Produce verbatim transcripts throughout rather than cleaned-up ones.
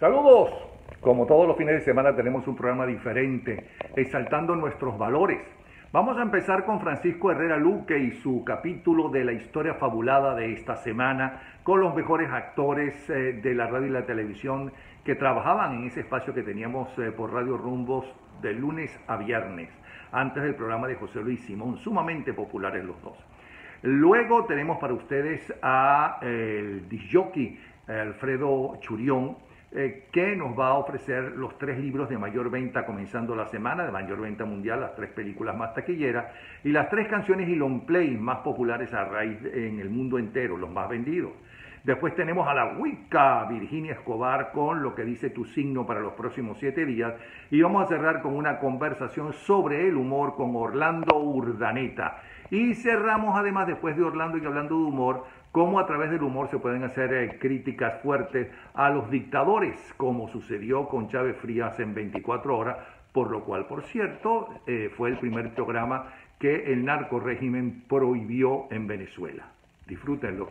Saludos. Como todos los fines de semana tenemos un programa diferente, exaltando nuestros valores. Vamos a empezar con Francisco Herrera Luque y su capítulo de la historia fabulada de esta semana, con los mejores actores eh, de la radio y la televisión que trabajaban en ese espacio que teníamos eh, por Radio Rumbos de lunes a viernes, antes del programa de José Luis Simón, sumamente populares los dos. Luego tenemos para ustedes a eh, el disc-jockey eh, Alfredo Churión, Eh, que nos va a ofrecer los tres libros de mayor venta comenzando la semana, de mayor venta mundial, las tres películas más taquilleras y las tres canciones y long play más populares a raíz de, en el mundo entero, los más vendidos. Después tenemos a la Wicca, Virginia Escobar, con lo que dice tu signo para los próximos siete días. Y vamos a cerrar con una conversación sobre el humor con Orlando Urdaneta. Y cerramos además, después de Orlando y hablando de humor, cómo a través del humor se pueden hacer eh, críticas fuertes a los dictadores, como sucedió con Chávez Frías en veinticuatro horas, por lo cual, por cierto, eh, fue el primer programa que el narcorrégimen prohibió en Venezuela. Disfrútenlo.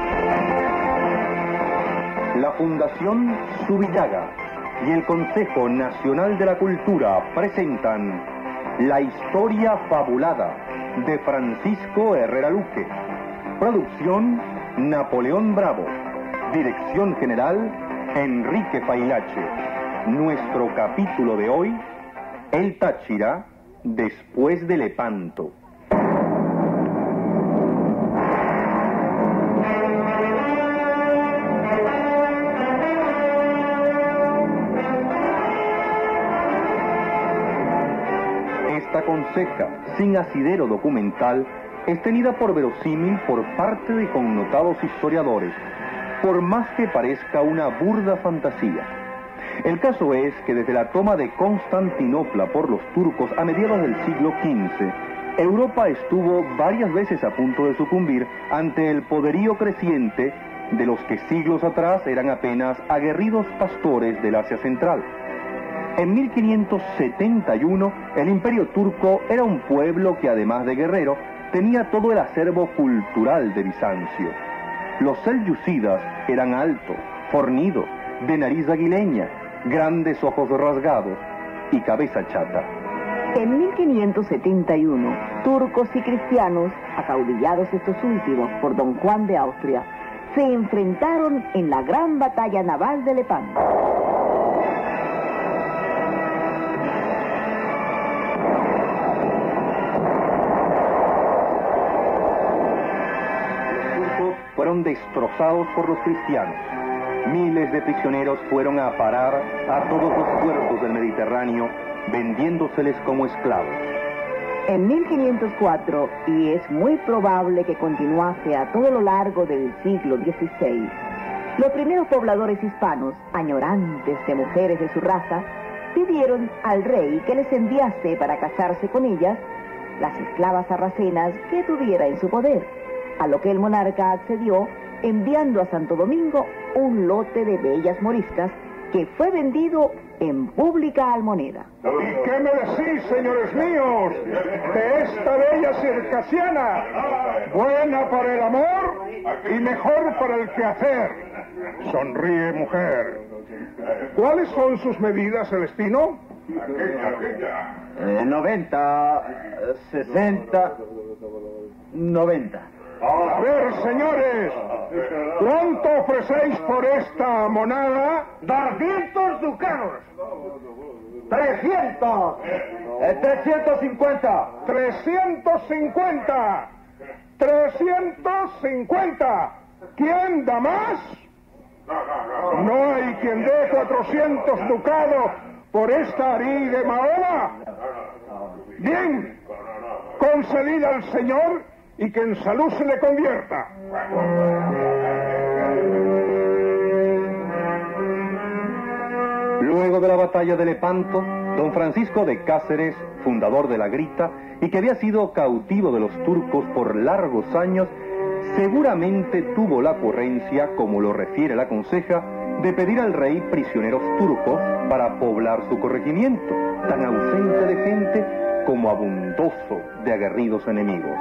La Fundación Zubillaga y el Consejo Nacional de la Cultura presentan La Historia Fabulada de Francisco Herrera Luque. Producción Napoleón Bravo. Dirección General Enrique Pailache. Nuestro capítulo de hoy, El Táchira después de Lepanto. Esta conseja, sin asidero documental, es tenida por verosímil por parte de connotados historiadores, por más que parezca una burda fantasía. El caso es que desde la toma de Constantinopla por los turcos a mediados del siglo quince, Europa estuvo varias veces a punto de sucumbir ante el poderío creciente de los que siglos atrás eran apenas aguerridos pastores del Asia Central. En mil quinientos setenta y uno, el Imperio Turco era un pueblo que, además de guerrero, tenía todo el acervo cultural de Bizancio. Los selyúcidas eran altos, fornidos, de nariz aguileña, grandes ojos rasgados y cabeza chata. En mil quinientos setenta y uno, turcos y cristianos, acaudillados estos últimos por don Juan de Austria, se enfrentaron en la gran batalla naval de Lepanto. Fueron destrozados por los cristianos. Miles de prisioneros fueron a parar a todos los puertos del Mediterráneo, vendiéndoseles como esclavos. En mil quinientos cuatro, y es muy probable que continuase a todo lo largo del siglo dieciséis, los primeros pobladores hispanos, añorantes de mujeres de su raza, pidieron al rey que les enviase para casarse con ellas las esclavas sarracenas que tuviera en su poder, a lo que el monarca accedió, enviando a Santo Domingo un lote de bellas moriscas que fue vendido en pública almoneda. ¿Y qué me decís, señores míos, de esta bella circasiana? Buena para el amor y mejor para el quehacer. Sonríe, mujer. ¿Cuáles son sus medidas, Celestino? Eh, noventa, sesenta, noventa. A ver, señores, ¿cuánto ofrecéis por esta monada? ¡Doscientos ducados! ¡Trescientos! Eh, ¡Trescientos cincuenta! ¡Trescientos cincuenta! ¡Trescientos cincuenta! ¿Quién da más? No hay quien dé cuatrocientos ducados por esta harí de Mahoma. Bien, concedida al señor y que en salud se le convierta. Luego de la batalla de Lepanto, don Francisco de Cáceres, fundador de la Grita, y que había sido cautivo de los turcos por largos años, seguramente tuvo la ocurrencia, como lo refiere la conseja, de pedir al rey prisioneros turcos para poblar su corregimiento, tan ausente de gente como abundoso de aguerridos enemigos.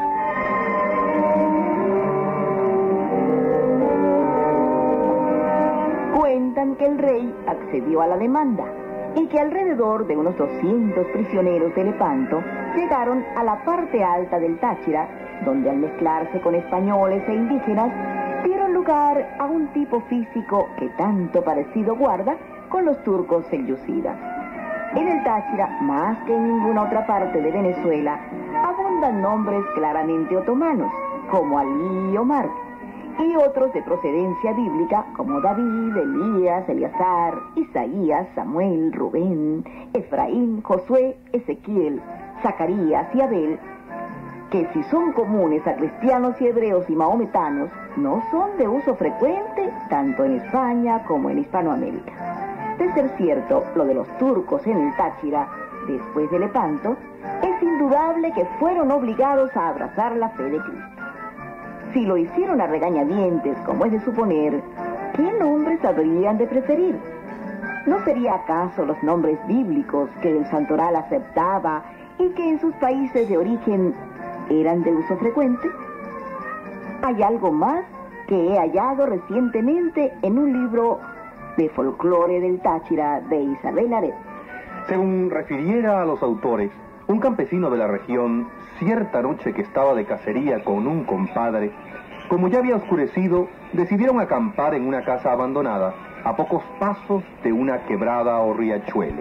Cuentan que el rey accedió a la demanda y que alrededor de unos doscientos prisioneros de Lepanto llegaron a la parte alta del Táchira, donde al mezclarse con españoles e indígenas, dieron lugar a un tipo físico que tanto parecido guarda con los turcos selyúcidas. En el Táchira, más que en ninguna otra parte de Venezuela, abundan nombres claramente otomanos, como Alí y Omar, y otros de procedencia bíblica, como David, Elías, Eleazar, Isaías, Samuel, Rubén, Efraín, Josué, Ezequiel, Zacarías y Abel, que si son comunes a cristianos y hebreos y mahometanos, no son de uso frecuente tanto en España como en Hispanoamérica. De ser cierto lo de los turcos en el Táchira, después de Lepanto, es indudable que fueron obligados a abrazar la fe de Cristo. Si lo hicieron a regañadientes, como es de suponer, ¿qué nombres habrían de preferir? ¿No sería acaso los nombres bíblicos que el santoral aceptaba y que en sus países de origen eran de uso frecuente? Hay algo más que he hallado recientemente en un libro de folclore del Táchira de Isabel Aret. Según refiriera a los autores, un campesino de la región, cierta noche que estaba de cacería con un compadre, como ya había oscurecido, decidieron acampar en una casa abandonada, a pocos pasos de una quebrada o riachuelo.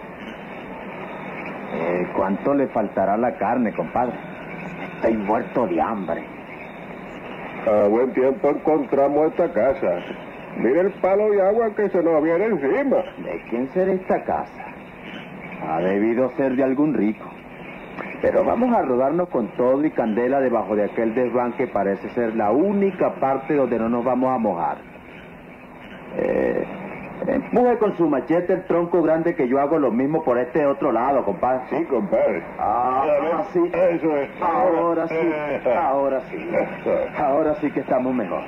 Eh, ¿Cuánto le faltará la carne, compadre? Estoy muerto de hambre. A buen tiempo encontramos esta casa. Mira el palo de agua que se nos viene encima. ¿De quién será esta casa? Ha debido ser de algún rico. Pero vamos a rodarnos con todo y candela debajo de aquel desván que parece ser la única parte donde no nos vamos a mojar. Eh, empuje con su machete el tronco grande que yo hago lo mismo por este otro lado, compadre. Sí, compadre. Ah, ahora sí. Eso es. Ahora sí. Ahora sí. Ahora sí que estamos mejor.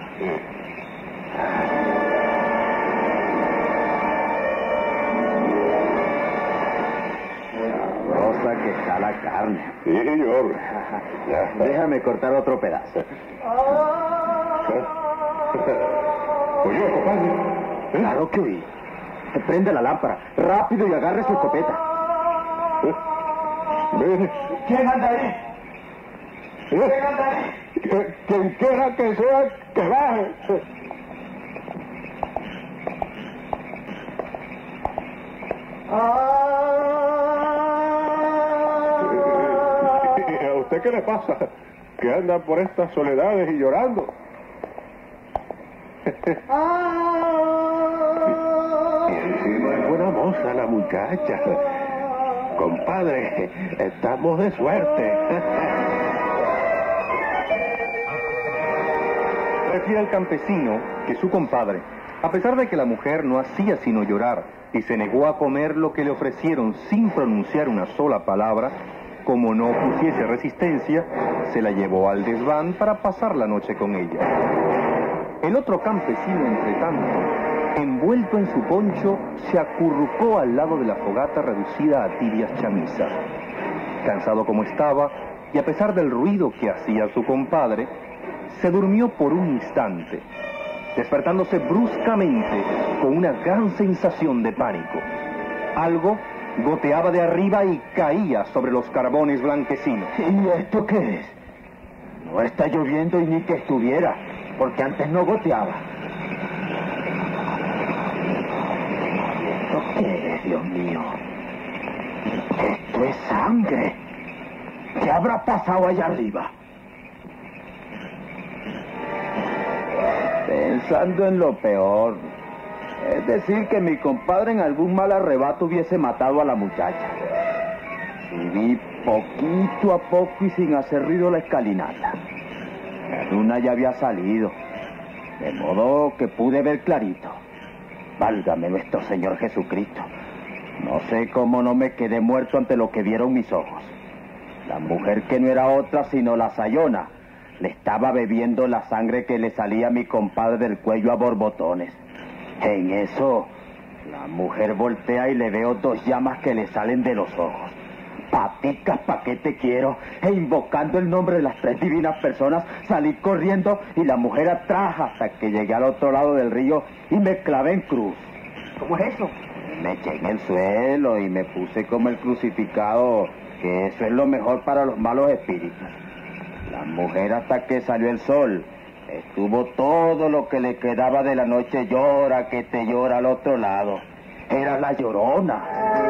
Sabrosa que está la carne. Sí, señor. Déjame cortar otro pedazo. Oye, compadre. ¿Eh? Claro que oí. Prende la lámpara. Rápido y agarre su escopeta. ¿Eh? Mire. ¿Quién anda ahí? ¿Eh? ¿Quién anda ahí? Que- Quien quiera que sea, que baje. ¿Y a usted qué le pasa? Que anda por estas soledades y llorando. Y encima es buena moza la muchacha. Compadre, estamos de suerte. Refiere al campesino que su compadre, a pesar de que la mujer no hacía sino llorar y se negó a comer lo que le ofrecieron sin pronunciar una sola palabra, como no pusiese resistencia, se la llevó al desván para pasar la noche con ella. El otro campesino, entre tanto, envuelto en su poncho, se acurrucó al lado de la fogata reducida a tibias chamisas. Cansado como estaba, y a pesar del ruido que hacía su compadre, se durmió por un instante, despertándose bruscamente con una gran sensación de pánico. Algo goteaba de arriba y caía sobre los carbones blanquecinos. ¿Y esto qué es? No está lloviendo y ni que estuviera, porque antes no goteaba. ¿Esto qué es, Dios mío? Esto es sangre. ¿Qué habrá pasado allá arriba? Pensando en lo peor, es decir, que mi compadre en algún mal arrebato hubiese matado a la muchacha. Subí poquito a poco y sin hacer ruido la escalinata. La luna ya había salido, de modo que pude ver clarito. Válgame nuestro Señor Jesucristo. No sé cómo no me quedé muerto ante lo que vieron mis ojos. La mujer, que no era otra sino la Sayona, le estaba bebiendo la sangre que le salía a mi compadre del cuello a borbotones. En eso, la mujer voltea y le veo dos llamas que le salen de los ojos. Paticas, ¿pa' qué te quiero? E invocando el nombre de las tres divinas personas, salí corriendo y la mujer atrás hasta que llegué al otro lado del río y me clavé en cruz. ¿Cómo es eso? Me eché en el suelo y me puse como el crucificado, que eso es lo mejor para los malos espíritus. La mujer, hasta que salió el sol, estuvo todo lo que le quedaba de la noche, llora que te llora al otro lado. Era la Llorona.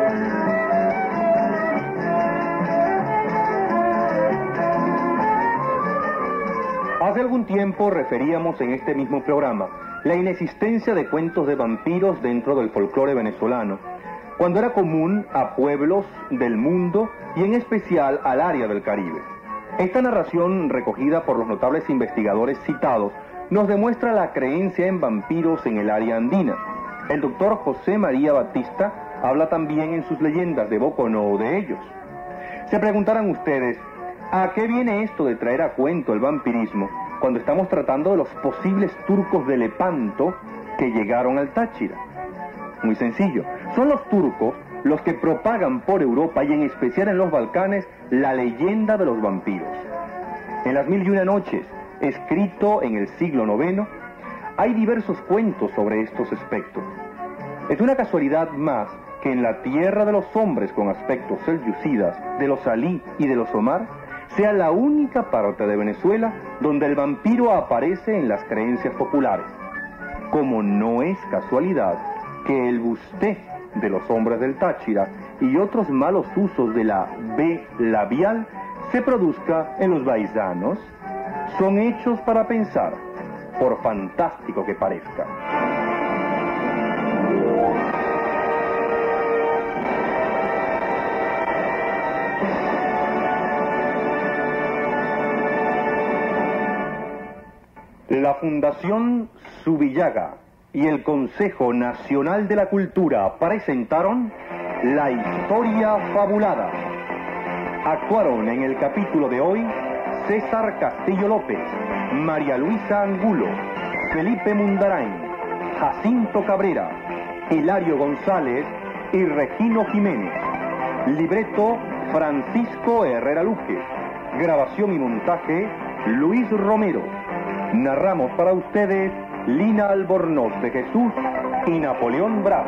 Hace algún tiempo referíamos en este mismo programa la inexistencia de cuentos de vampiros dentro del folclore venezolano, cuando era común a pueblos del mundo y en especial al área del Caribe. Esta narración, recogida por los notables investigadores citados, nos demuestra la creencia en vampiros en el área andina. El doctor José María Batista habla también en sus leyendas de Boconó de ellos. Se preguntarán ustedes, ¿a qué viene esto de traer a cuento el vampirismo cuando estamos tratando de los posibles turcos de Lepanto que llegaron al Táchira? Muy sencillo, son los turcos los que propagan por Europa y en especial en los Balcanes la leyenda de los vampiros. En Las Mil y Una Noches, escrito en el siglo noveno, hay diversos cuentos sobre estos espectros. Es una casualidad más que en la tierra de los hombres con aspectos selyúcidas, de los Alí y de los Omar, sea la única parte de Venezuela donde el vampiro aparece en las creencias populares. Como no es casualidad que el busté de los hombres del Táchira y otros malos usos de la B labial se produzca en los baizanos, son hechos para pensar, por fantástico que parezca. La Fundación Subillaga y el Consejo Nacional de la Cultura presentaron La Historia Fabulada. Actuaron en el capítulo de hoy César Castillo López, María Luisa Angulo, Felipe Mundarain, Jacinto Cabrera, Hilario González y Regino Jiménez. Libreto Francisco Herrera Luque. Grabación y montaje Luis Romero. Narramos para ustedes Lina Albornoz de Jesús y Napoleón Bravo.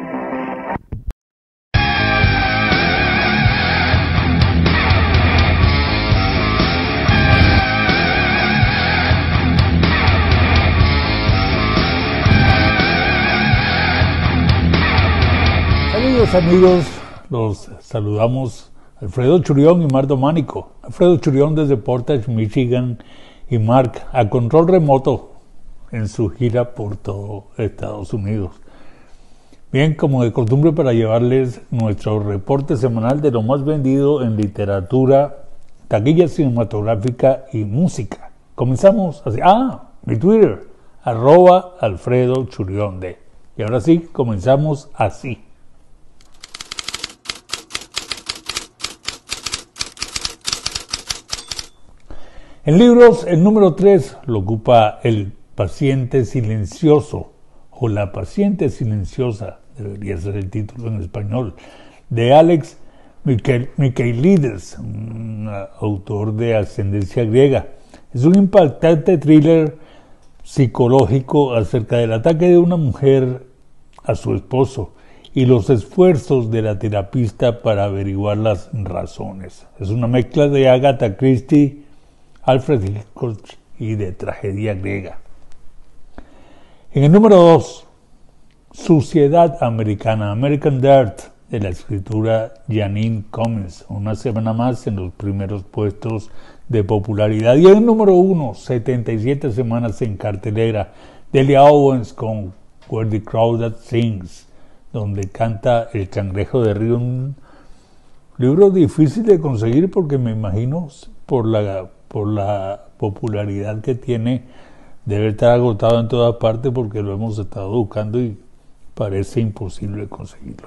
Saludos amigos, los saludamos Alfredo Churión y Mardo Mánico. Alfredo Churión desde Portage, Michigan, y Mark a control remoto en su gira por todo Estados Unidos. Bien, como de costumbre, para llevarles nuestro reporte semanal de lo más vendido en literatura, taquilla cinematográfica y música. Comenzamos así. Ah, mi Twitter, arroba Alfredo Churión D. Y ahora sí, comenzamos así. En libros, el número tres lo ocupa El paciente silencioso, o La paciente silenciosa, debería ser el título en español, de Alex Michaelides, un autor de ascendencia griega. Es un impactante thriller psicológico acerca del ataque de una mujer a su esposo y los esfuerzos de la terapista para averiguar las razones. Es una mezcla de Agatha Christie, Alfred Hitchcock y de tragedia griega. En el número dos, Suciedad Americana, American Dirt, de la escritora Janine Cummins, una semana más en los primeros puestos de popularidad. Y en el número uno, setenta y siete semanas en cartelera, Delia Owens con Where the Crowd That Sings, donde canta El Cangrejo de Río, un libro difícil de conseguir porque me imagino por la por la popularidad que tiene, debe estar agotado en todas partes porque lo hemos estado buscando y parece imposible conseguirlo.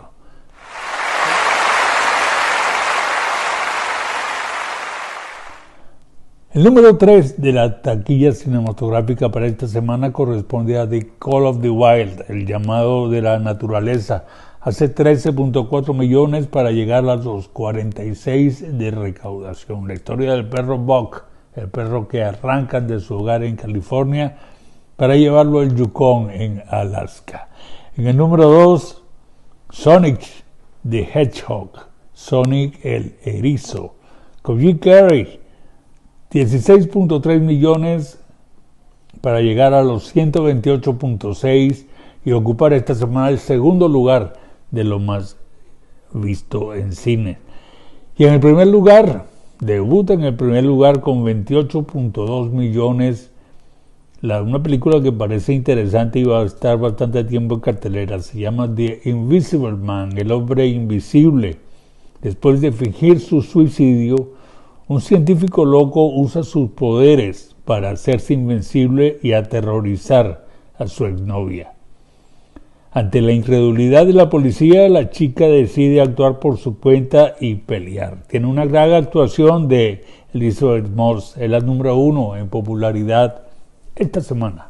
El número tres de la taquilla cinematográfica para esta semana corresponde a The Call of the Wild, el llamado de la naturaleza, hace trece punto cuatro millones para llegar a los cuarenta y seis de recaudación. La historia del perro Buck, el perro que arrancan de su hogar en California para llevarlo al Yukon en Alaska. En el número dos, Sonic the Hedgehog, Sonic el erizo, con Jim Carrey, dieciséis punto tres millones para llegar a los ciento veintiocho punto seis y ocupar esta semana el segundo lugar de lo más visto en cine. Y en el primer lugar, debuta en el primer lugar con veintiocho punto dos millones, la, una película que parece interesante y va a estar bastante tiempo en cartelera. Se llama The Invisible Man, el hombre invisible. Después de fingir su suicidio, un científico loco usa sus poderes para hacerse invencible y aterrorizar a su exnovia. Ante la incredulidad de la policía, la chica decide actuar por su cuenta y pelear. Tiene una gran actuación de Elizabeth Moss, es la número uno en popularidad esta semana.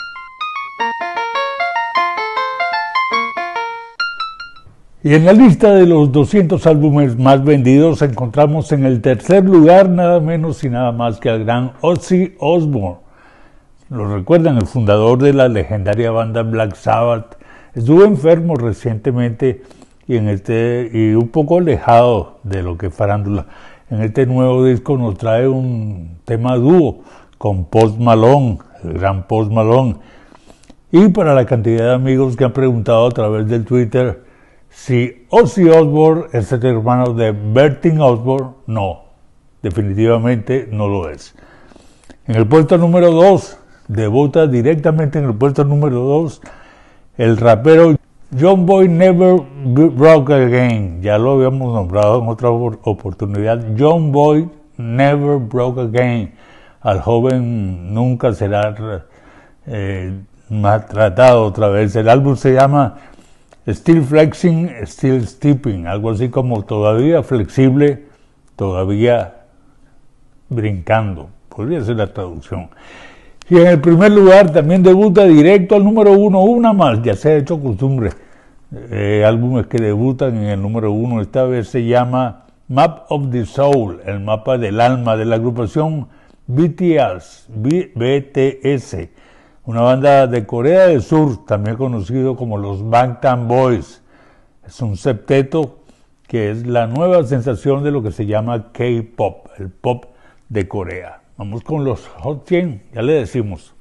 Y en la lista de los doscientos álbumes más vendidos encontramos en el tercer lugar nada menos y nada más que al gran Ozzy Osbourne. Lo recuerdan, el fundador de la legendaria banda Black Sabbath. Estuvo enfermo recientemente y, en este, y un poco alejado de lo que es farándula. En este nuevo disco nos trae un tema dúo con Post Malone, el gran Post Malone. Y para la cantidad de amigos que han preguntado a través del Twitter si Ozzy Osbourne es el hermano de Bertin Osborne, no, definitivamente no lo es. En el puesto número dos, debuta directamente en el puesto número dos, el rapero John Boy Never Broke Again. Ya lo habíamos nombrado en otra oportunidad. John Boy Never Broke Again. Al joven nunca será eh, maltratado otra vez. El álbum se llama Still Flexing, Still Stepping, algo así como todavía flexible, todavía brincando, podría ser la traducción. Y en el primer lugar también debuta directo al número uno, una más, ya se ha hecho costumbre, eh, álbumes que debutan en el número uno, esta vez se llama Map of the Soul, el mapa del alma, de la agrupación B T S, B T S, una banda de Corea del Sur, también conocido como los Bangtan Boys. Es un septeto que es la nueva sensación de lo que se llama K-pop, el pop de Corea. Vamos con los Hot cien, ya le decimos.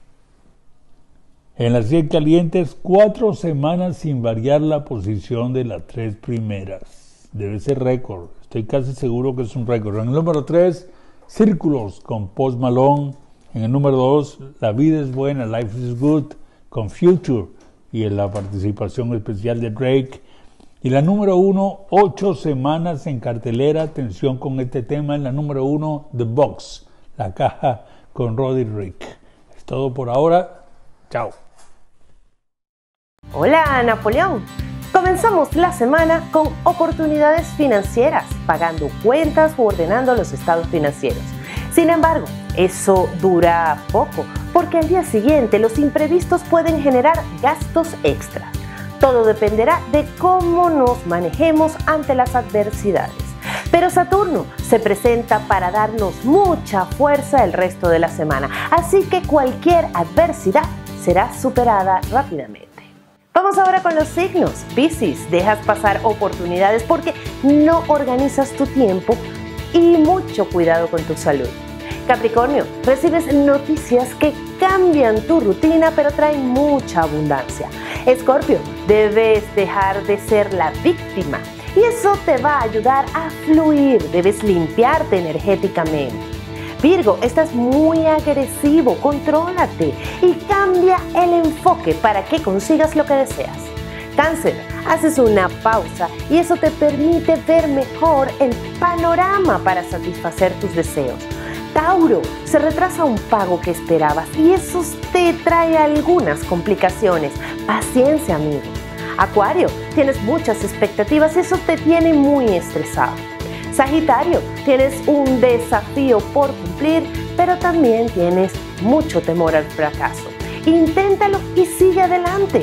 En las cien calientes, cuatro semanas sin variar la posición de las tres primeras. Debe ser récord, estoy casi seguro que es un récord. En el número tres, Círculos con Post Malone. En el número dos, La vida es buena, Life is good, con Future y en la participación especial de Drake. Y la número uno, ocho semanas en cartelera, atención con este tema, en la número uno, The Box, La caja con Roddy Ricch. Es todo por ahora, chao. Hola Napoleón, comenzamos la semana con oportunidades financieras, pagando cuentas o ordenando los estados financieros. Sin embargo, eso dura poco, porque al día siguiente los imprevistos pueden generar gastos extras. Todo dependerá de cómo nos manejemos ante las adversidades. Pero Saturno se presenta para darnos mucha fuerza el resto de la semana, así que cualquier adversidad será superada rápidamente. Vamos ahora con los signos. Piscis, dejas pasar oportunidades porque no organizas tu tiempo y mucho cuidado con tu salud. Capricornio, recibes noticias que cambian tu rutina pero traen mucha abundancia. Escorpio, debes dejar de ser la víctima y eso te va a ayudar a fluir, debes limpiarte energéticamente. Virgo, estás muy agresivo, contrólate y cambia el enfoque para que consigas lo que deseas. Cáncer, haces una pausa y eso te permite ver mejor el panorama para satisfacer tus deseos. Tauro, se retrasa un pago que esperabas y eso te trae algunas complicaciones. Paciencia, amigo. Acuario, tienes muchas expectativas y eso te tiene muy estresado. Sagitario, tienes un desafío por cumplir, pero también tienes mucho temor al fracaso. Inténtalo y sigue adelante.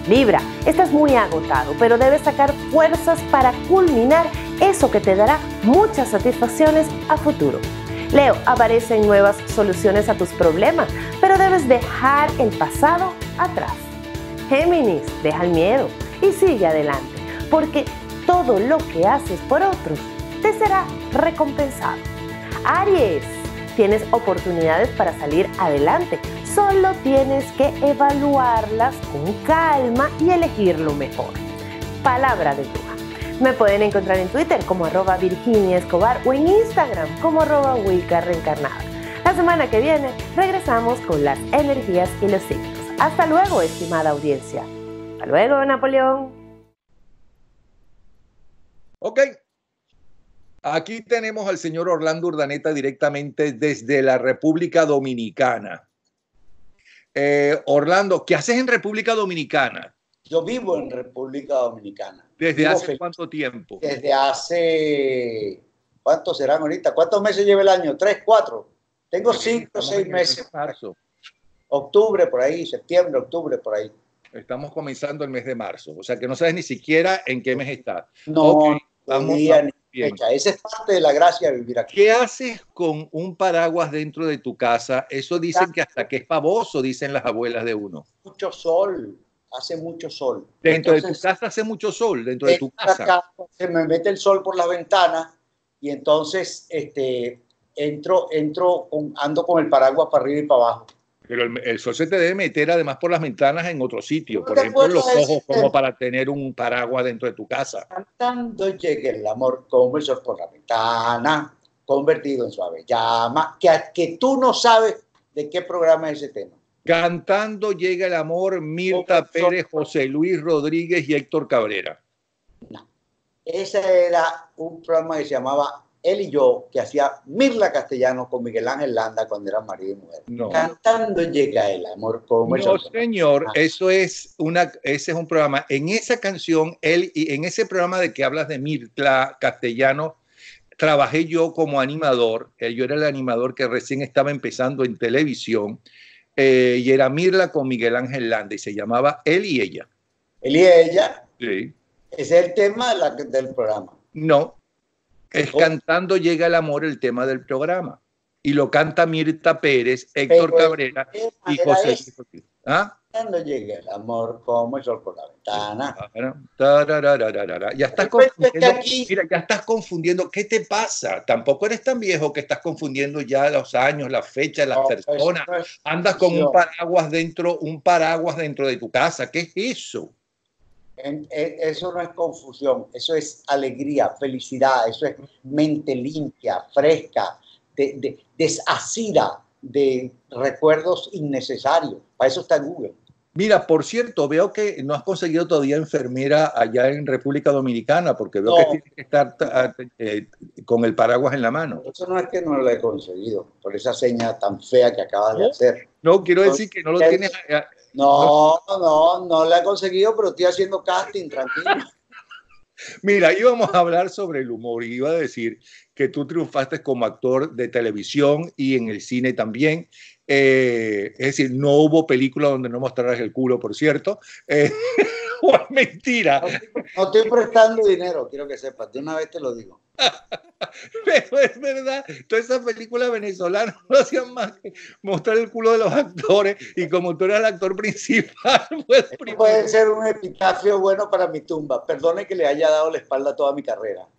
Libra, estás muy agotado, pero debes sacar fuerzas para culminar eso que te dará muchas satisfacciones a futuro. Leo, aparecen nuevas soluciones a tus problemas, pero debes dejar el pasado atrás. Géminis, deja el miedo y sigue adelante, porque todo lo que haces por otros te será recompensado. Aries, tienes oportunidades para salir adelante, solo tienes que evaluarlas con calma y elegir lo mejor. Palabra de bruja. Me pueden encontrar en Twitter como arroba Virginia Escobar o en Instagram como arroba Wicca Reencarnada. La semana que viene regresamos con las energías y los signos. Hasta luego, estimada audiencia. Hasta luego, Napoleón. Ok. Aquí tenemos al señor Orlando Urdaneta directamente desde la República Dominicana. Eh, Orlando, ¿qué haces en República Dominicana? Yo vivo en República Dominicana. ¿Desde vivo hace feliz. cuánto tiempo? Desde hace... ¿Cuántos serán ahorita? ¿Cuántos meses lleva el año? ¿Tres, cuatro? Tengo cinco o seis meses. Marzo. Octubre por ahí, septiembre, octubre por ahí. Estamos comenzando el mes de marzo. O sea que no sabes ni siquiera en qué mes está. No, okay, vamos, día, vamos ni fecha. Esa es parte de la gracia de vivir aquí. ¿Qué haces con un paraguas dentro de tu casa? Eso dicen que hasta que es pavoso, dicen las abuelas de uno. Mucho sol. Hace mucho sol. Dentro Entonces, de tu casa hace mucho sol, dentro de tu casa. Acá se me mete el sol por las ventanas y entonces este, entro, entro con, ando con el paraguas para arriba y para abajo. Pero el, el sol se te debe meter además por las ventanas en otro sitio, por ¿Te ejemplo en los acuerdas de ojos, ese- como para tener un paraguas dentro de tu casa. Cantando llega el amor como el sol por la ventana, convertido en suave llama, que, que tú no sabes de qué programa es ese tema. Cantando llega el amor, Mirta Pérez, José Luis Rodríguez y Héctor Cabrera. No. Ese era un programa que se llamaba Él y Yo, que hacía Mirla Castellano con Miguel Ángel Landa cuando eran marido y mujer. No. Cantando llega el amor como el No, sol. señor, Ah. eso es una, ese es un programa. En esa canción, él y en ese programa de que hablas de Mirta Castellano, trabajé yo como animador. Eh, Yo era el animador que recién estaba empezando en televisión. Eh, y era Mirla con Miguel Ángel Landa y se llamaba Él y Ella. Él y ella, Sí. ese es el tema de la- del programa. No, es Oh. Cantando llega el amor el tema del programa. Y lo canta Mirta Pérez, Héctor Pero el Cabrera tema y era José ese. Luis Rodríguez. ¿Ah? Cuando llega el amor como el sol por la ventana. Tararararara. Ya estás Pues, es que confundiendo. aquí- Mira, ya estás confundiendo. ¿Qué te pasa? Tampoco eres tan viejo que estás confundiendo ya los años, las fechas, las No, personas. eso no es Andas con un confusión. paraguas dentro, un paraguas dentro de tu casa. ¿Qué es eso? En- en- Eso no es confusión, eso es alegría, felicidad, eso es mente limpia, fresca, de, de, desasida de recuerdos innecesarios. Para eso está Google. Mira, por cierto, veo que no has conseguido todavía enfermera allá en República Dominicana, porque veo No. que tienes que estar ta- eh, con el paraguas en la mano. Eso no es que no lo he conseguido, por esa seña tan fea que acabas de hacer. No, quiero decir que no lo tienes. eh, No, no, no la he conseguido, pero estoy haciendo casting, tranquilo. Mira, íbamos a hablar sobre el humor y iba a decir que tú triunfaste como actor de televisión y en el cine también. Eh, es decir, no hubo película donde no mostraras el culo, por cierto. Eh, o es mentira. No estoy, no estoy prestando dinero, quiero que sepas, de una vez te lo digo. Pero es verdad, todas esas películas venezolanas no hacían más que mostrar el culo de los actores y como tú eras el actor principal, pues Esto primero. puede ser un epitafio bueno para mi tumba. Perdone que le haya dado la espalda a toda mi carrera.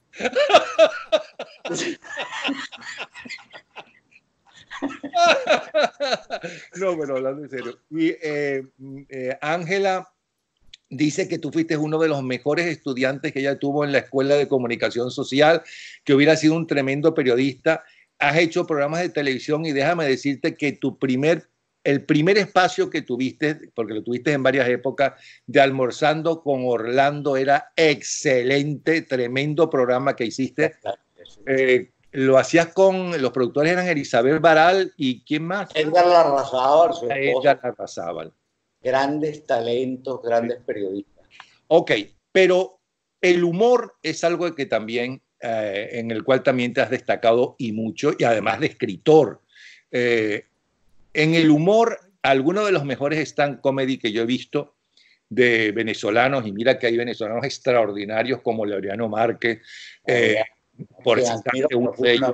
No, pero hablando en serio. Y eh, eh, Ángela dice que tú fuiste uno de los mejores estudiantes que ella tuvo en la Escuela de Comunicación Social, que hubiera sido un tremendo periodista. Has hecho programas de televisión y déjame decirte que tu primer, el primer espacio que tuviste, porque lo tuviste en varias épocas, de Almorzando con Orlando, era excelente, tremendo programa que hiciste. Eh, lo hacías con, los productores eran Elizabeth Baral y ¿quién más? Edgar Larrazábal, su esposo. Edgar Larrazábal. Grandes talentos, grandes periodistas. Ok, pero el humor es algo que también, eh, en el cual también te has destacado y mucho, y además de escritor. Eh, en el humor, algunos de los mejores stand comedy que yo he visto de venezolanos, y mira que hay venezolanos extraordinarios como Laureano Márquez, eh, por citarte uno de ellos,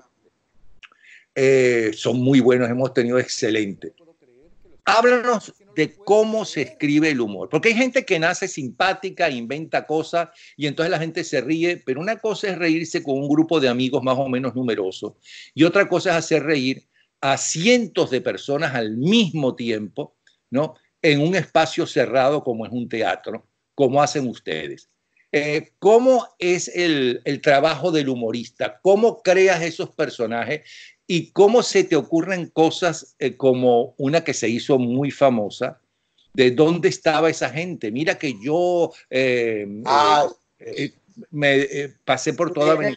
eh, son muy buenos, hemos tenido excelentes. Háblanos de cómo se escribe el humor, porque hay gente que nace simpática, inventa cosas y entonces la gente se ríe, pero una cosa es reírse con un grupo de amigos más o menos numerosos y otra cosa es hacer reír a cientos de personas al mismo tiempo, ¿no? En un espacio cerrado como es un teatro, como hacen ustedes. Eh, ¿Cómo es el, el trabajo del humorista? ¿Cómo creas esos personajes? ¿Y cómo se te ocurren cosas eh, como una que se hizo muy famosa? ¿De dónde estaba esa gente? Mira que yo eh, ah, eh, me eh, pasé por toda Venezuela.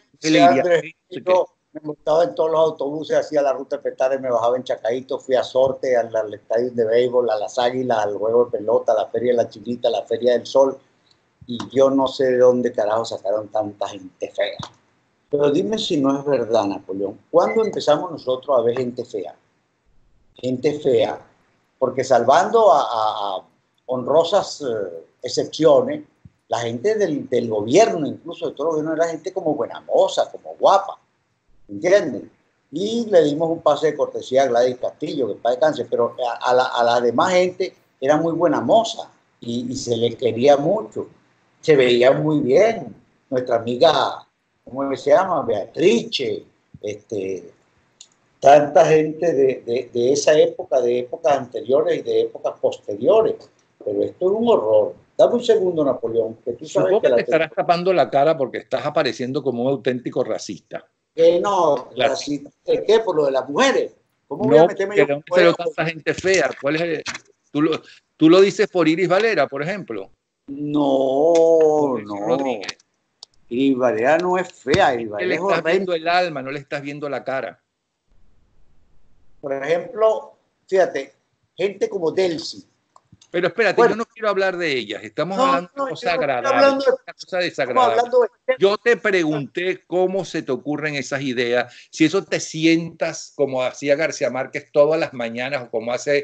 Yo me montaba en todos los autobuses, hacía la ruta de Petare, me bajaba en Chacaíto, fui a Sorte, al, al estadio de béisbol, a las Águilas, al juego de pelota, a la Feria de la Chinita, a la Feria del Sol. Y yo no sé de dónde carajo sacaron tanta gente fea. Pero dime si no es verdad, Napoleón. ¿Cuándo empezamos nosotros a ver gente fea? Gente fea. Porque salvando a, a, a honrosas eh, excepciones, la gente del, del gobierno, incluso de todo el gobierno, era gente como buena moza, como guapa. ¿Entienden? Y le dimos un pase de cortesía a Gladys Castillo, que para descanse, pero a, a, la, a la demás gente era muy buena moza y, y se le quería mucho. Se veía muy bien. Nuestra amiga, ¿cómo se llama? Beatrice, este, tanta gente de, de, de esa época, de épocas anteriores y de épocas posteriores. Pero esto es un horror. Dame un segundo, Napoleón, que tú sabes Supongo que que la te estarás tapando la cara porque estás apareciendo como un auténtico racista. Eh, no, Claro. racista. ¿Qué? Por lo de las mujeres. ¿Cómo voy No, a meterme yo? ¿de dónde salió tanta gente fea? ¿Cuál es el- tú, lo, tú lo dices por Iris Valera, por ejemplo. No, no. Iris Valera no es fea, Iris Que Valera le es estás horrenda. viendo el alma, no le estás viendo la cara. Por ejemplo, fíjate, gente como Delcy. Pero espérate, Bueno. yo no quiero hablar de ellas. Estamos No, hablando no, de yo cosas no estoy agradables, hablando de- una cosa Estamos desagradable. hablando de... Yo te pregunté cómo se te ocurren esas ideas, si eso te sientas como hacía García Márquez todas las mañanas o como hace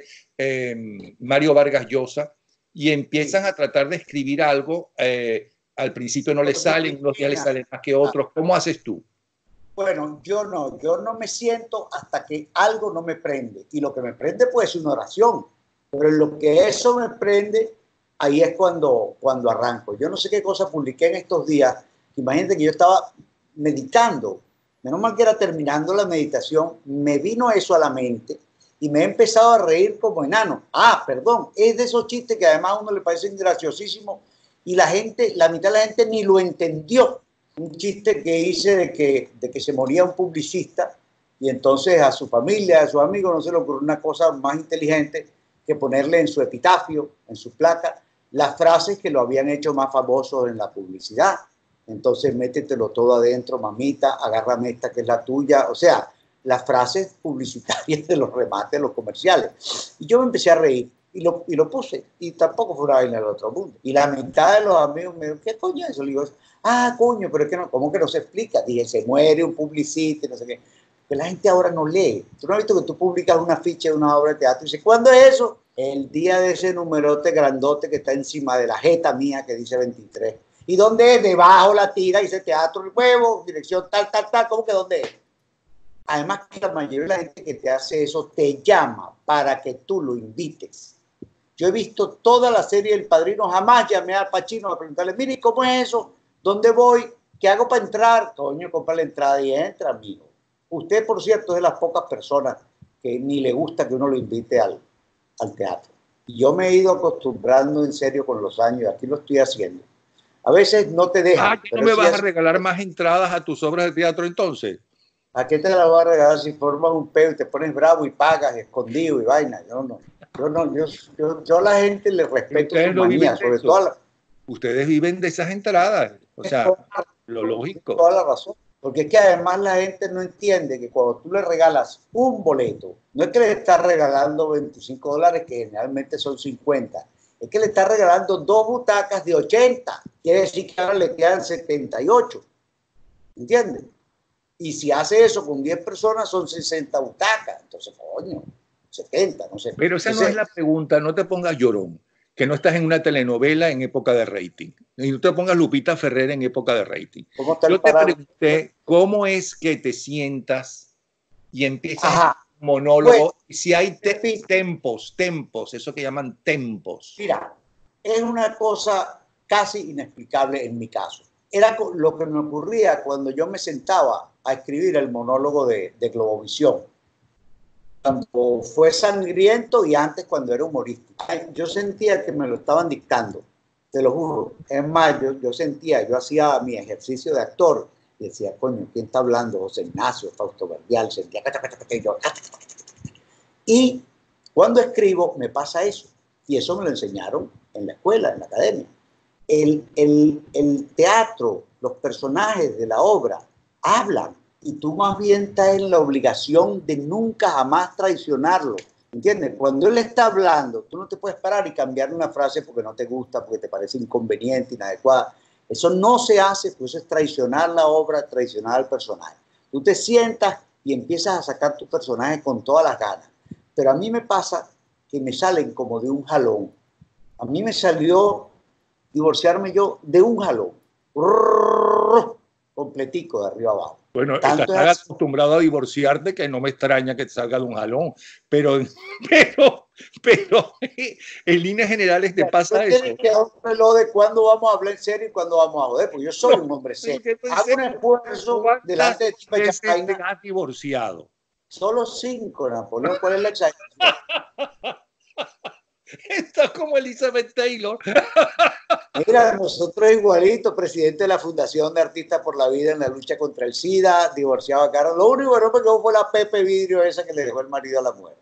eh, Mario Vargas Llosa y empiezan a tratar de escribir algo, eh, al principio no le salen, unos días le salen más que otros. ¿Cómo haces tú? Bueno, yo no, yo no me siento hasta que algo no me prende. Y lo que me prende puede ser una oración, pero en lo que eso me prende, ahí es cuando, cuando arranco. Yo no sé qué cosa publiqué en estos días. Imagínate que yo estaba meditando. Menos mal que era terminando la meditación, me vino eso a la mente y me he empezado a reír como enano. Ah, perdón, es de esos chistes que además a uno le parecen graciosísimos y la gente, la mitad de la gente ni lo entendió. Un chiste que hice de que, de que se moría un publicista y entonces a su familia, a sus amigos, no se le ocurrió una cosa más inteligente que ponerle en su epitafio, en su placa, las frases que lo habían hecho más famoso en la publicidad. Entonces métetelo todo adentro, mamita, agárrame esta que es la tuya. O sea, las frases publicitarias de los remates, de los comerciales. Y yo me empecé a reír y lo, y lo puse. Y tampoco fue una vaina del otro mundo. Y la mitad de los amigos me dijeron, ¿qué coño es eso? Le digo, ah, coño, pero es que no, ¿cómo que no se explica? Dije, se muere un publicista y no sé qué. Pero la gente ahora no lee. ¿Tú no has visto que tú publicas una ficha de una obra de teatro y dices, ¿cuándo es eso? El día de ese numerote grandote que está encima de la jeta mía que dice veintitrés. ¿Y dónde es? Debajo la tira, dice Teatro El Huevo, dirección tal, tal, tal. ¿Cómo que dónde es? Además, la mayoría de la gente que te hace eso te llama para que tú lo invites. Yo he visto toda la serie El Padrino, jamás llamé al Pacino a preguntarle, mire, ¿cómo es eso? ¿Dónde voy? ¿Qué hago para entrar? Coño, compra la entrada y entra, amigo. Usted, por cierto, es de las pocas personas que ni le gusta que uno lo invite al, al teatro. Y yo me he ido acostumbrando en serio con los años, y aquí lo estoy haciendo. A veces no te dejan. Ah, ¿que no me vas a regalar más entradas a tus obras de teatro entonces? ¿A qué te las voy a regalar si formas un peo y te pones bravo y pagas escondido y vaina? Yo no. Yo no, yo, yo, yo a la gente le respeto su no manía, sobre todo a la... Ustedes viven de esas entradas, o sea, lo lógico. Toda la razón. Porque es que además la gente no entiende que cuando tú le regalas un boleto, no es que le estás regalando veinticinco dólares, que generalmente son cincuenta, es que le estás regalando dos butacas de ochenta. Quiere decir que ahora le quedan setenta y ocho. ¿Entiendes? Y si hace eso con diez personas son sesenta butacas. Entonces, coño, setenta, no sé. Pero esa Entonces, no es la pregunta, no te pongas llorón. que no estás en una telenovela en época de rating. Y no te pongas Lupita Ferrer en época de rating. Yo te pregunté cómo es que te sientas y empiezas Ajá. un monólogo. Pues, si hay te tempos, tempos, eso que llaman tempos. Mira, es una cosa casi inexplicable en mi caso. Era lo que me ocurría cuando yo me sentaba a escribir el monólogo de, de Globovisión. Cuando fue sangriento y antes cuando era humorístico. Yo sentía que me lo estaban dictando, te lo juro. Es más, yo, yo sentía, yo hacía mi ejercicio de actor y decía, coño, ¿quién está hablando? José Ignacio, Fausto Verdial, sentía que yo... Y cuando escribo me pasa eso. Y eso me lo enseñaron en la escuela, en la academia. El, el, el teatro, los personajes de la obra hablan. Y tú más bien estás en la obligación de nunca jamás traicionarlo, ¿entiendes? Cuando él está hablando, tú no te puedes parar y cambiar una frase porque no te gusta, porque te parece inconveniente, inadecuada. Eso no se hace, pues eso es traicionar la obra, traicionar al personaje. Tú te sientas y empiezas a sacar tu personaje con todas las ganas. Pero a mí me pasa que me salen como de un jalón. A mí me salió divorciarme yo de un jalón. Completico, de arriba abajo. Bueno, estás tan acostumbrado a divorciarte que no me extraña que te salga de un jalón, pero, pero, pero en líneas generales te pasa eso. Tienes que dar un reloj de cuándo vamos a hablar en serio y cuándo vamos a joder, porque yo soy un hombre serio. Hago un esfuerzo delante de ti para que te has divorciado. Solo cinco, Napoleón. ¿Cuál es la exageración? Está como Elizabeth Taylor. Mira, nosotros igualito, presidente de la Fundación de Artistas por la Vida en la lucha contra el SIDA, divorciado a Carlos. Lo único que no me quedó fue la Pepe Vidrio esa que le dejó el marido a la mujer.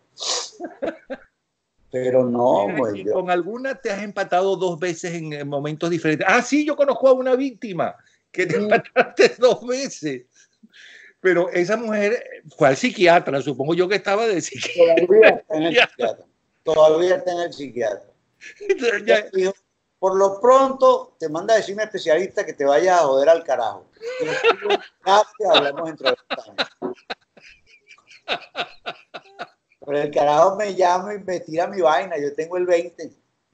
Pero no, güey. Con alguna te has empatado dos veces en momentos diferentes. Ah, sí, yo conozco a una víctima que te empataste dos veces. Pero esa mujer fue al psiquiatra, supongo yo que estaba de psiquiatra. Todavía está en el psiquiatra. Todavía está en el psiquiatra. Ya, dijo, por lo pronto te manda a decir un especialista que te vaya a joder al carajo. Te hablamos entre dos años. Pero el carajo me llama y me tira mi vaina. Yo tengo el veinte.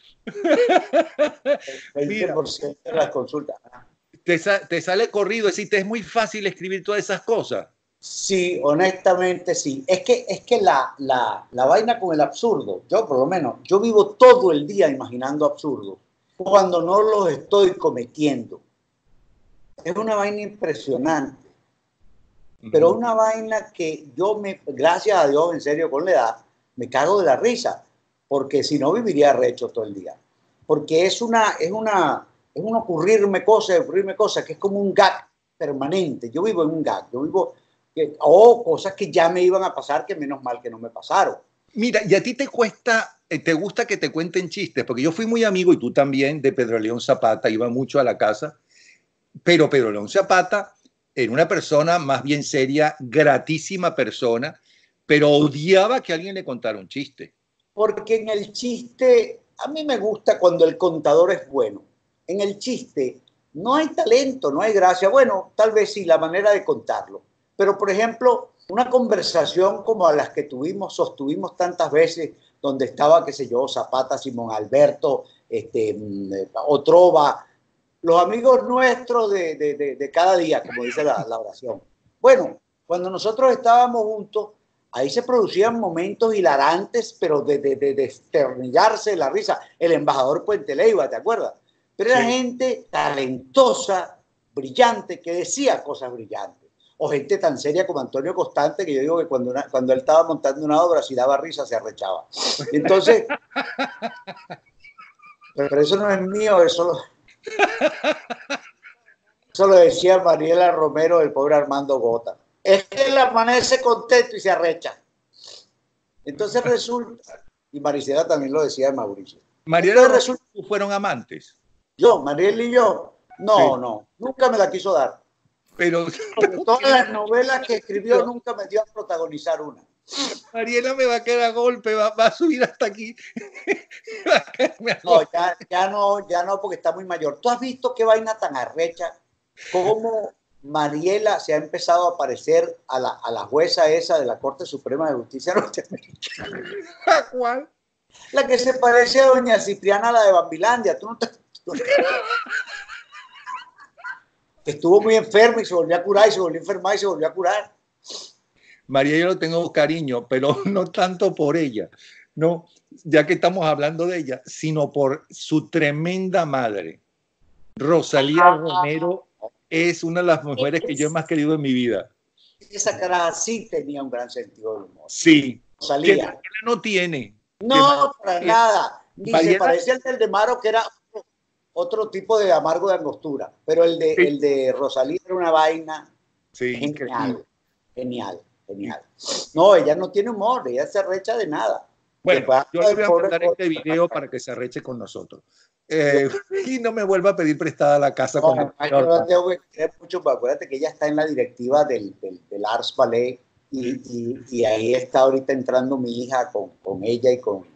El veinte por ciento de las consultas. Te, te sale corrido, es decir, te es muy fácil escribir todas esas cosas. Sí, honestamente sí. Es que, es que la, la, la vaina con el absurdo, yo por lo menos, yo vivo todo el día imaginando absurdos cuando no los estoy cometiendo. Es una vaina impresionante. Uh-huh. Pero una vaina que yo, me, gracias a Dios, en serio, con la edad, me cago de la risa. Porque si no, viviría recho todo el día. Porque es una, es una, es un ocurrirme cosas, ocurrirme cosas, que es como un gag permanente. Yo vivo en un gag. Yo vivo... o cosas que ya me iban a pasar, que menos mal que no me pasaron. Mira, y a ti te cuesta, te gusta que te cuenten chistes, porque yo fui muy amigo, y tú también, de Pedro León Zapata, iba mucho a la casa, pero Pedro León Zapata era una persona más bien seria, gratísima persona, pero odiaba que alguien le contara un chiste. Porque en el chiste, a mí me gusta cuando el contador es bueno. En el chiste no hay talento, no hay gracia. Bueno, tal vez sí, la manera de contarlo. Pero, por ejemplo, una conversación como a las que tuvimos, sostuvimos tantas veces, donde estaba, qué sé yo, Zapata, Simón Alberto, este, Otrova, los amigos nuestros de, de, de, de cada día, como dice la, la oración. Bueno, cuando nosotros estábamos juntos, ahí se producían momentos hilarantes, pero de, de, de desternillarse la risa. El embajador Puente Leiva, ¿te acuerdas? Pero era sí. Gente talentosa, brillante, que decía cosas brillantes. O gente tan seria como Antonio Constante, que yo digo que cuando, una, cuando él estaba montando una obra, si daba risa, se arrechaba. Entonces, pero eso no es mío, eso lo, eso lo decía Mariela Romero, el pobre Armando Gota. Es que él amanece contento y se arrecha. Entonces resulta, y Maricela también lo decía de Mauricio. Mariela y resulta, fueron amantes. Yo, Mariela y yo, no, sí. no, nunca me la quiso dar. Pero todas las novelas que escribió nunca me dio a protagonizar una. Mariela me va a quedar a golpe, va, va a subir hasta aquí. No, ya, ya no, ya no, porque está muy mayor. ¿Tú has visto qué vaina tan arrecha? Cómo Mariela se ha empezado a parecer a la, a la jueza esa de la Corte Suprema de Justicia norteamericana. ¿A cuál? La que se parece a doña Cipriana, la de Bambilandia. ¿Tú no te... Estuvo muy enferma y se volvió a curar, y se volvió a enfermar y se volvió a curar. María, yo lo tengo cariño, pero no tanto por ella, no, ya que estamos hablando de ella, sino por su tremenda madre. Rosalía Romero es una de las mujeres que yo más querido en mi vida. Esa cara sí tenía un gran sentido del humor. Sí. Rosalía. Que Mariela no tiene. No, para nada. Ni Mariela... se parecía al del de Maro, que era otro tipo de amargo de angostura. Pero el de, sí. el de Rosalía era una vaina sí, genial. Genial, genial. No, ella no tiene humor, ella se arrecha de nada. Bueno, yo le voy a mandar este video para que se arreche con nosotros. Eh, y no me vuelva a pedir prestada la casa. No, con el... no tengo que creer mucho, pero acuérdate que ella está en la directiva del, del, del Arts Ballet y, y, y ahí está ahorita entrando mi hija con, con ella y con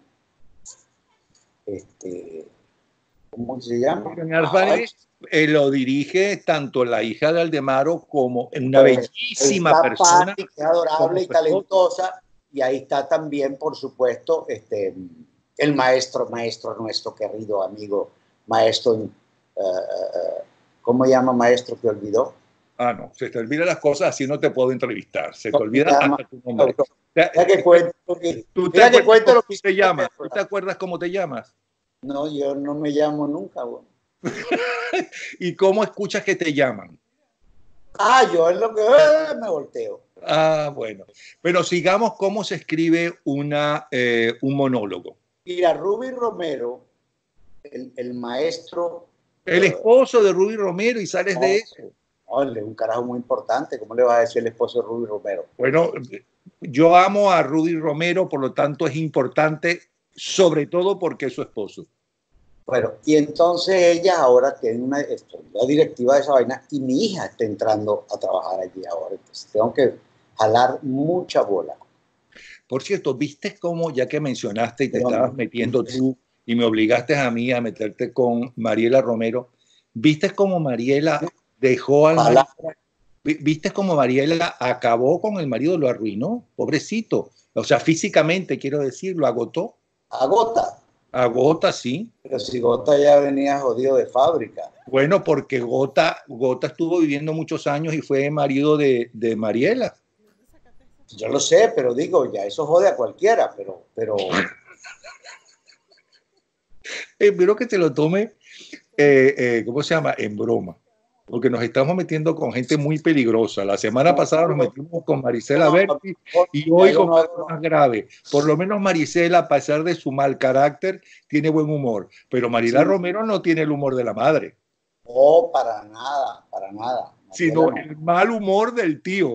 este, ¿cómo se llama? En Arts Ballet eh, lo dirige tanto la hija de Aldemaro como una pues, bellísima persona. Patti, que es adorable y talentosa, y ahí está también, por supuesto, este el maestro, maestro nuestro querido amigo, maestro, uh, uh, ¿cómo llama maestro que olvidó? Ah, no, se te olvidan las cosas, así no te puedo entrevistar, se te olvida hasta tu nombre. Mira que cuento lo que, ¿Tú te, que cuento lo que te llamas? ¿Tú te acuerdas cómo te llamas? No, yo no me llamo nunca. Bueno. ¿Y cómo escuchas que te llaman? Ah, yo es lo que eh, me volteo. Ah, bueno. Pero sigamos cómo se escribe una, eh, un monólogo. Mira, Ruby Romero, el, el maestro... El esposo de Ruby Romero y sales no, de eso. No, él es un carajo muy importante. ¿Cómo le vas a decir el esposo de Ruby Romero? Bueno, yo amo a Ruby Romero, por lo tanto es importante, sobre todo porque es su esposo. Bueno, y entonces ella ahora tiene una, la directiva de esa vaina y mi hija está entrando a trabajar allí ahora. Entonces tengo que jalar mucha bola. Por cierto, ¿viste cómo, ya que mencionaste y te estabas metiendo tú y me obligaste a mí a meterte con Mariela Romero, ¿viste cómo Mariela dejó al marido? ¿Viste cómo Mariela acabó con el marido, lo arruinó? Pobrecito. O sea, físicamente, quiero decir, lo agotó. Agota. Agota, sí. Pero si Gota ya venía jodido de fábrica. Bueno, porque Gota, Gota estuvo viviendo muchos años y fue marido de, de Mariela. Yo lo sé, pero digo, ya eso jode a cualquiera, pero... pero... Espero que te lo tome, eh, eh, ¿cómo se llama? En broma. Porque nos estamos metiendo con gente muy peligrosa. La semana pasada nos metimos con Marisela Berti y hoy con algo más grave. Por lo menos Marisela, a pesar de su mal carácter, tiene buen humor. Pero Mariela sí. Romero no tiene el humor de la madre. No, para nada, para nada. Mariela sino no. El mal humor del tío.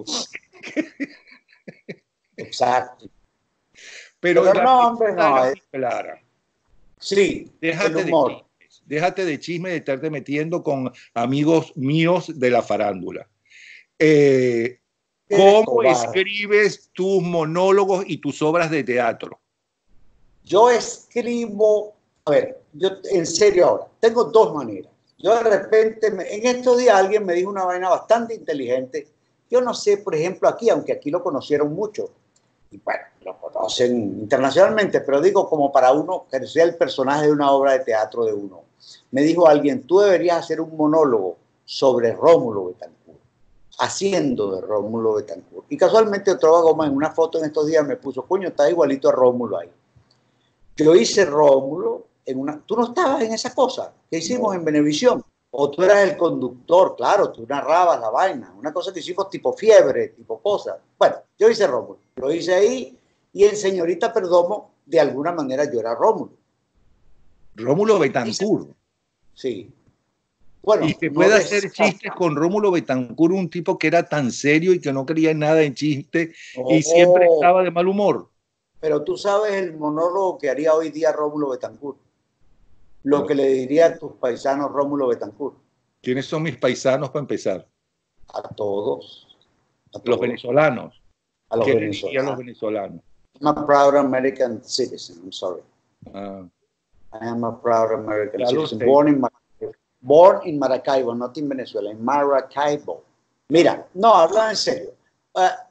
Exacto. Pero, Pero la no, hombre, no. Es... clara. Sí, déjate el humor. De chismes, déjate de chisme de estarte metiendo con amigos míos de la farándula. Eh, ¿Cómo escribes tus monólogos y tus obras de teatro? Yo escribo, a ver, yo en serio ahora, tengo dos maneras. Yo de repente, me, en estos días alguien me dijo una vaina bastante inteligente. Yo no sé, por ejemplo, aquí, aunque aquí lo conocieron mucho, y bueno, lo conocen internacionalmente, pero digo como para uno, que sea el personaje de una obra de teatro de uno. Me dijo alguien, tú deberías hacer un monólogo sobre Rómulo Betancourt, haciendo de Rómulo Betancourt. Y casualmente otro Goma en una foto en estos días me puso, coño, está igualito a Rómulo ahí. Yo hice Rómulo en una... Tú no estabas en esa cosa que hicimos no. en Venevisión. O tú eras el conductor, claro, tú narrabas la vaina. Una cosa que hicimos tipo fiebre, tipo cosa. Bueno, yo hice Rómulo. Lo hice ahí y en Señorita Perdomo, de alguna manera yo era Rómulo. Rómulo Betancourt. Sí. Bueno, y se puede no hacer es... chistes con Rómulo Betancourt, un tipo que era tan serio y que no creía en nada en chiste oh, y siempre estaba de mal humor. Pero tú sabes el monólogo que haría hoy día Rómulo Betancourt. Lo que le diría a tus paisanos Rómulo Betancourt. ¿Quiénes son mis paisanos para empezar? A todos. A todos. Los venezolanos. A los ¿Qué venezolanos. le diría a los venezolanos? I'm a proud American citizen. I'm sorry. Ah. I am a proud American ya citizen. Born in, born in Maracaibo, not in Venezuela. En Maracaibo. Mira, no, habla en serio. Uh,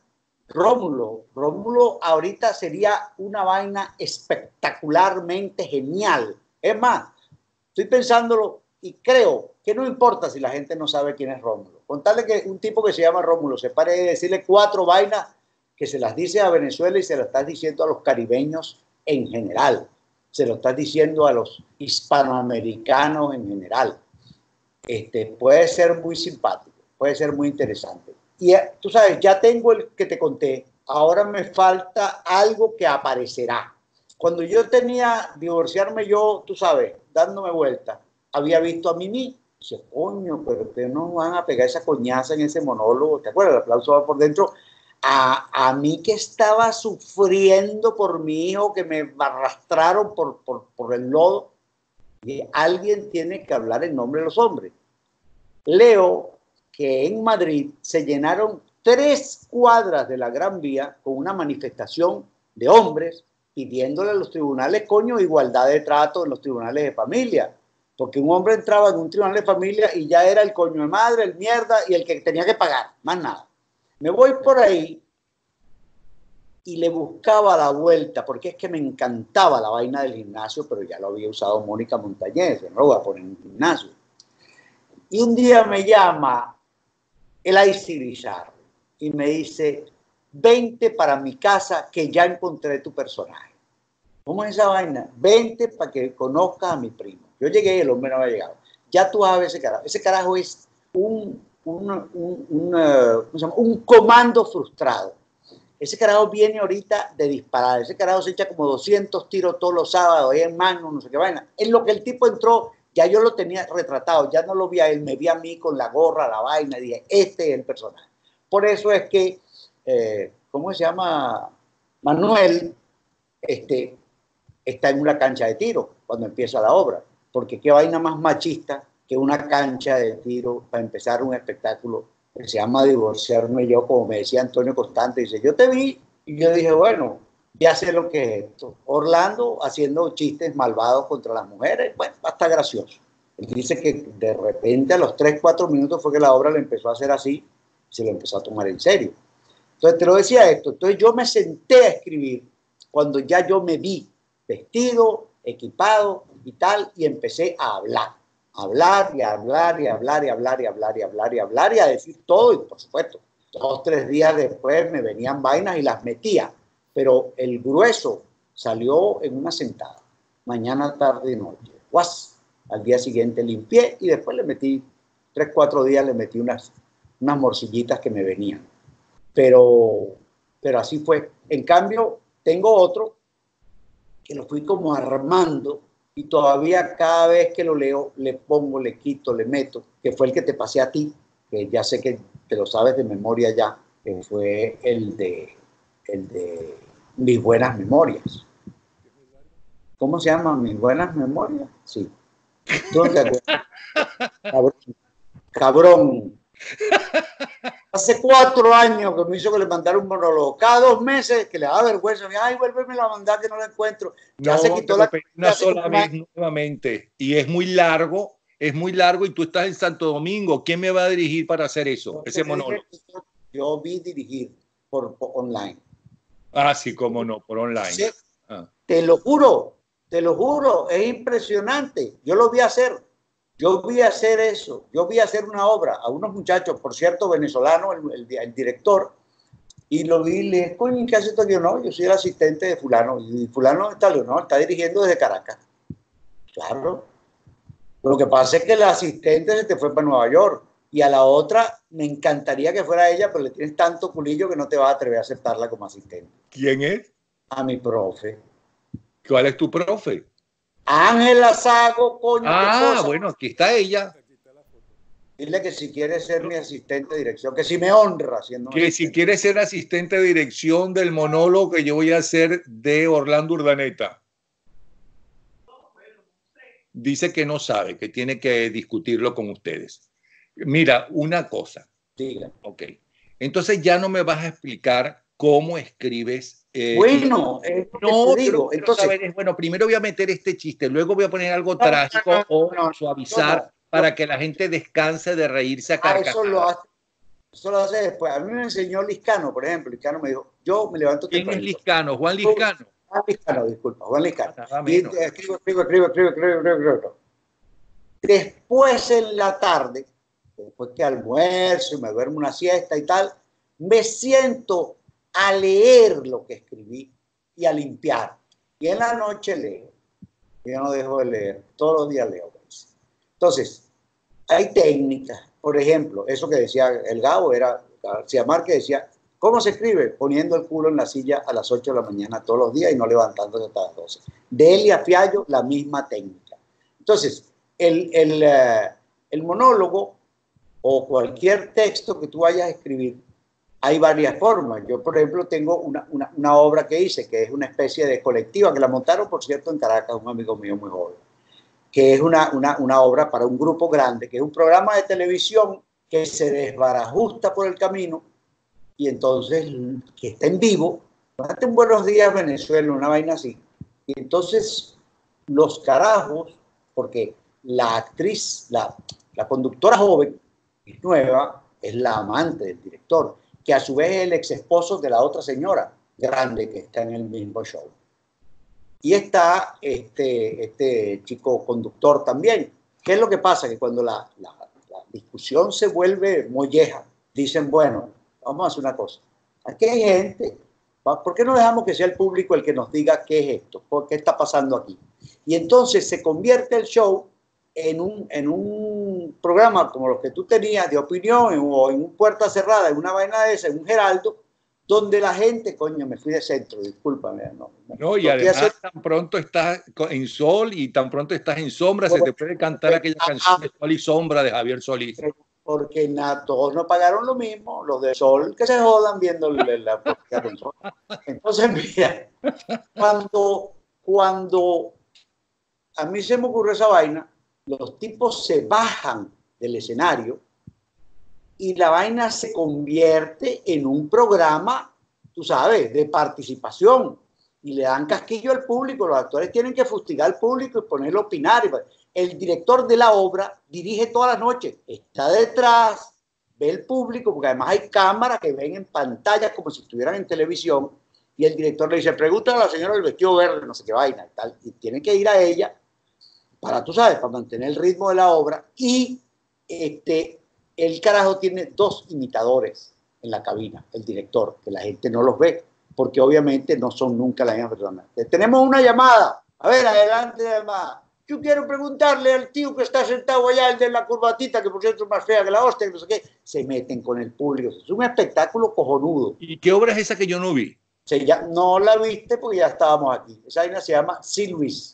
Rómulo, Rómulo ahorita sería una vaina espectacularmente genial. Es más, estoy pensándolo y creo que no importa si la gente no sabe quién es Rómulo. Contarle que un tipo que se llama Rómulo se pare de decirle cuatro vainas que se las dice a Venezuela y se las estás diciendo a los caribeños en general. Se lo estás diciendo a los hispanoamericanos en general. Este, puede ser muy simpático, puede ser muy interesante. Y tú sabes, ya tengo el que te conté, ahora me falta algo que aparecerá. Cuando yo tenía, divorciarme yo, tú sabes, dándome vuelta, había visto a Mimi. Dice, coño, pero que no van a pegar esa coñaza en ese monólogo. ¿Te acuerdas? El aplauso va por dentro. A, a mí que estaba sufriendo por mi hijo, que me arrastraron por, por, por el lodo. Y alguien tiene que hablar en nombre de los hombres. Leo que en Madrid se llenaron tres cuadras de la Gran Vía con una manifestación de hombres pidiéndole a los tribunales, coño, igualdad de trato en los tribunales de familia. Porque un hombre entraba en un tribunal de familia y ya era el coño de madre, el mierda y el que tenía que pagar, más nada. Me voy por ahí y le buscaba la vuelta, porque es que me encantaba la vaina del gimnasio, pero ya lo había usado Mónica Montañez, no lo voy a poner en un gimnasio. Y un día me llama el Aisirizar y me dice, vente para mi casa que ya encontré tu personaje. ¿Cómo es esa vaina? Vente para que conozcas a mi primo. Yo llegué y el hombre no había llegado. Ya tú sabes ese carajo. Ese carajo es un, un, un, un, uh, un comando frustrado. Ese carajo viene ahorita de disparar. Ese carajo se echa como doscientos tiros todos los sábados, ahí en mano, no sé qué vaina. En lo que el tipo entró, ya yo lo tenía retratado, ya no lo vi a él, me vi a mí con la gorra, la vaina, y dije, este es el personaje. Por eso es que, eh, ¿cómo se llama? Manuel este, está en una cancha de tiro cuando empieza la obra. Porque qué vaina más machista que una cancha de tiro para empezar un espectáculo que se llama Divorciarme Yo, como me decía Antonio Constante. Dice, yo te vi y yo dije, bueno, ya sé lo que es esto. Orlando haciendo chistes malvados contra las mujeres, bueno, hasta gracioso. Él dice que de repente a los tres, cuatro minutos fue que la obra le empezó a hacer así, se lo empezó a tomar en serio. Entonces te lo decía esto, entonces yo me senté a escribir cuando ya yo me vi vestido, equipado y tal, y empecé a hablar, a hablar y a hablar y a hablar y a hablar y a hablar y a hablar y a hablar y a decir todo, y por supuesto, dos, tres días después me venían vainas y las metía, pero el grueso salió en una sentada, mañana, tarde y noche. Guas, al día siguiente limpié y después le metí, tres, cuatro días le metí unas, unas morcillitas que me venían, pero, pero así fue. En cambio, tengo otro que lo fui como armando y todavía cada vez que lo leo le pongo, le quito, le meto, que fue el que te pasé a ti, que ya sé que te lo sabes de memoria ya, que fue el de, el de Mis Buenas Memorias. ¿Cómo se llama? Mis Buenas Memorias. Sí. ¿Tú no te acuerdas? Cabrón. Cabrón. Hace cuatro años que me hizo que le mandara un monólogo. Cada dos meses que le da vergüenza. Ay, vuélveme a mandar que no la encuentro. Ya no, se quitó te la... una sola vez nuevamente. Y es muy largo, es muy largo y tú estás en Santo Domingo. ¿Quién me va a dirigir para hacer eso? Porque ese monólogo. Yo vi dirigir por, por online. Ah, sí, cómo no, por online. Sí, ah. Te lo juro, te lo juro, es impresionante. Yo lo vi hacer. Yo vi hacer eso, yo vi hacer una obra a unos muchachos, por cierto, venezolano, el, el, el director, y lo vi y le dije, coño, ¿qué hace esto? Yo no, yo soy el asistente de fulano, y fulano está, no, está dirigiendo desde Caracas. Claro. Lo que pasa es que el asistente se te fue para Nueva York, y a la otra me encantaría que fuera ella, pero le tienes tanto culillo que no te vas a atrever a aceptarla como asistente. ¿Quién es? A mi profe. ¿Cuál es tu profe? Ángela Sago, coño. Ah, bueno, aquí está ella. Dile que si quiere ser mi asistente de dirección, que si me honra siendo Que si quiere ser asistente de dirección del monólogo que yo voy a hacer de Orlando Urdaneta. Dice que no sabe, que tiene que discutirlo con ustedes. Mira, una cosa. Diga. Ok. Entonces ya no me vas a explicar cómo escribes. Eh, bueno, eh, no, te digo, entonces, saber, bueno, primero voy a meter este chiste, luego voy a poner algo no, trágico no, no, o suavizar no, no, para que la gente descanse de reírse a carcajadas. Eso lo hace, Eso lo hace después. A mí me enseñó Liscano, por ejemplo. Liscano me dijo, yo me levanto ¿Quién es Liscano? Juan Liscano. Juan Liscano, disculpa, Juan Liscano. Y escribo, escribo, escribo, escribo, escribo, escribo, escribo. Después en la tarde, después que almuerzo y me duermo una siesta y tal, me siento a leer lo que escribí y a limpiar. Y en la noche leo. Yo no dejo de leer. Todos los días leo. Entonces, hay técnicas. Por ejemplo, eso que decía el Gabo, era García Márquez, decía, ¿cómo se escribe? Poniendo el culo en la silla a las ocho de la mañana todos los días y no levantándose hasta las doce. Delia Fiallo, la misma técnica. Entonces, el, el, uh, el monólogo o cualquier texto que tú vayas a escribir, hay varias formas. Yo, por ejemplo, tengo una, una, una obra que hice, que es una especie de colectiva, que la montaron, por cierto, en Caracas, un amigo mío muy joven, que es una, una, una obra para un grupo grande, que es un programa de televisión que se desbarajusta por el camino y entonces que está en vivo. Date un buenos días Venezuela, una vaina así. Y entonces los carajos, porque la actriz, la, la conductora joven, es nueva, es la amante del director, que a su vez es el ex esposo de la otra señora grande que está en el mismo show. Y está este, este chico conductor también. ¿Qué es lo que pasa? Que cuando la, la, la discusión se vuelve molleja, dicen, bueno, vamos a hacer una cosa. Aquí hay gente, ¿por qué no dejamos que sea el público el que nos diga qué es esto? ¿Por qué está pasando aquí? Y entonces se convierte el show en un, en un programa como los que tú tenías de opinión o en un puerta cerrada, en una vaina de esa, en un Geraldo, donde la gente, coño, me fui de centro, discúlpame. No, no y además hacer... tan pronto estás en sol y tan pronto estás en sombra, bueno, se te puede cantar porque, aquella canción de Sol y Sombra de Javier Solís. Porque na, todos no pagaron lo mismo, los de Sol que se jodan viendo la porquería del Sol. Entonces, mira, cuando, cuando a mí se me ocurrió esa vaina, los tipos se bajan del escenario y la vaina se convierte en un programa, tú sabes, de participación. Y le dan casquillo al público. Los actores tienen que fustigar al público y ponerlo a opinar. El director de la obra dirige todas las noches. Está detrás, ve el público, porque además hay cámaras que ven en pantalla como si estuvieran en televisión. Y el director le dice, pregúntale a la señora del vestido verde, no sé qué vaina y tal. Y tienen que ir a ella para, tú sabes, para mantener el ritmo de la obra. Y este... el carajo tiene dos imitadores en la cabina, el director, que la gente no los ve, porque obviamente no son nunca la misma persona. Tenemos una llamada. A ver, adelante, llamada. Yo quiero preguntarle al tío que está sentado allá, el de la curvatita, que por cierto es más fea que la hostia, que no sé qué. Se meten con el público. Es un espectáculo cojonudo. ¿Y qué obra es esa que yo no vi? Se ya, no la viste porque ya estábamos aquí. Esa vaina se llama Silvis.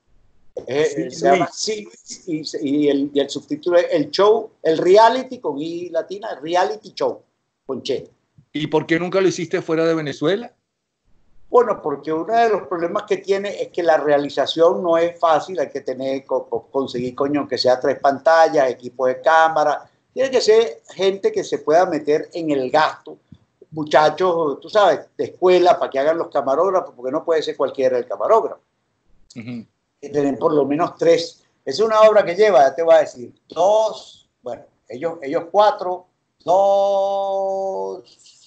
Eh, se llama Silvis y, y, el, y el subtítulo es el show, el reality con I latina, reality show, con Che. ¿Y por qué nunca lo hiciste fuera de Venezuela? Bueno, porque uno de los problemas que tiene es que la realización no es fácil, hay que tener, conseguir, coño, que sea tres pantallas, equipo de cámara, tiene que ser gente que se pueda meter en el gasto, muchachos, tú sabes, de escuela para que hagan los camarógrafos, porque no puede ser cualquiera el camarógrafo. Uh-huh. Que tener por lo menos tres. Es una obra que lleva, ya te voy a decir, dos, bueno, ellos, ellos cuatro, dos,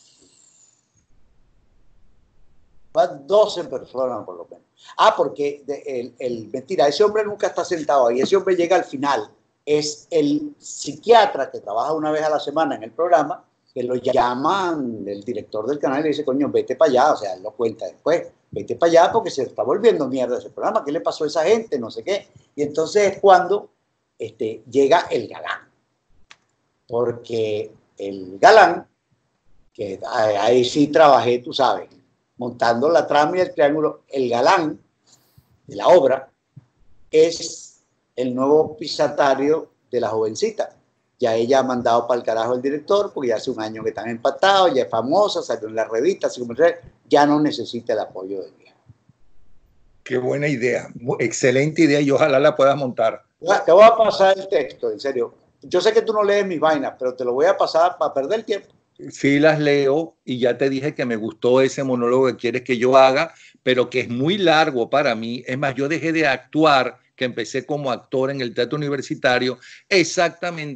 van doce personas por lo menos. Ah, porque de, el, el, mentira, ese hombre nunca está sentado ahí, ese hombre llega al final, es el psiquiatra que trabaja una vez a la semana en el programa, que lo llaman el director del canal y le dice, coño, vete para allá, o sea, él lo cuenta después. Vete para allá porque se está volviendo mierda ese programa. ¿Qué le pasó a esa gente? No sé qué. Y entonces es cuando este, llega el galán. Porque el galán, que ahí sí trabajé, tú sabes, montando la trama y el triángulo, el galán de la obra es el nuevo pisatario de la jovencita. Ya ella ha mandado para el carajo el director, porque ya hace un año que están empatados, ya es famosa, salió en la revista, así como ya no necesita el apoyo del viejo. Qué buena idea, excelente idea y ojalá la puedas montar. Te voy a pasar el texto, en serio. Yo sé que tú no lees mis vainas, pero te lo voy a pasar para perder el tiempo. Sí las leo y ya te dije que me gustó ese monólogo que quieres que yo haga, pero que es muy largo para mí. Es más, yo dejé de actuar, que empecé como actor en el teatro universitario, exactamente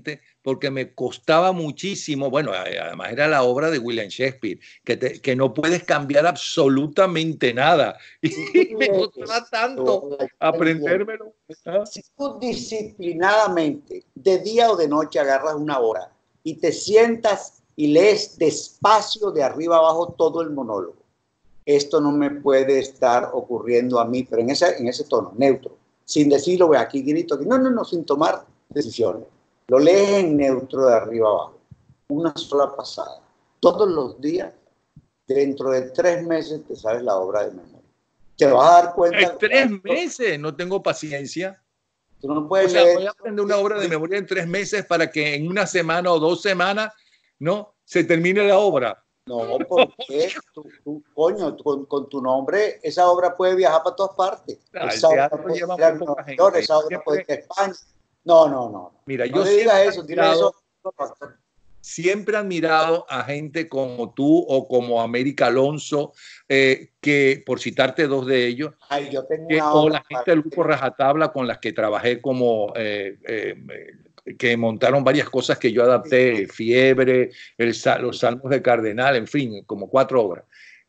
porque me costaba muchísimo. Bueno, además era la obra de William Shakespeare, que, te, que no puedes cambiar absolutamente nada. Y me costaba tanto aprendérmelo. ¿Ah? Si tú disciplinadamente, de día o de noche, agarras una hora y te sientas y lees despacio de arriba abajo todo el monólogo. Esto no me puede estar ocurriendo a mí, pero en ese, en ese tono, neutro, sin decirlo, voy aquí grito, aquí, no, no, no, sin tomar decisiones. Lo lees en neutro de arriba abajo, una sola pasada. Todos los días, dentro de tres meses, te sabes la obra de memoria. Te vas a dar cuenta. En tres meses, no tengo paciencia. Tú no puedes o sea, leer. Voy a aprender una obra de memoria en tres meses para que en una semana o dos semanas, ¿no?, se termine la obra. No, porque tú, tú, coño, con, con tu nombre, esa obra puede viajar para todas partes. Ah, esa obra puede ir a Nueva York, esa obra puede ir a España. No, no, no. Mira, no yo le digas eso, dile eso. Siempre he admirado a gente como tú o como América Alonso, eh, que por citarte dos de ellos, Ay, yo tengo que, una o obra la gente del grupo Rajatabla con las que trabajé como eh, eh, que montaron varias cosas que yo adapté, Fiebre, el, los Salmos de Cardenal, en fin, como cuatro obras.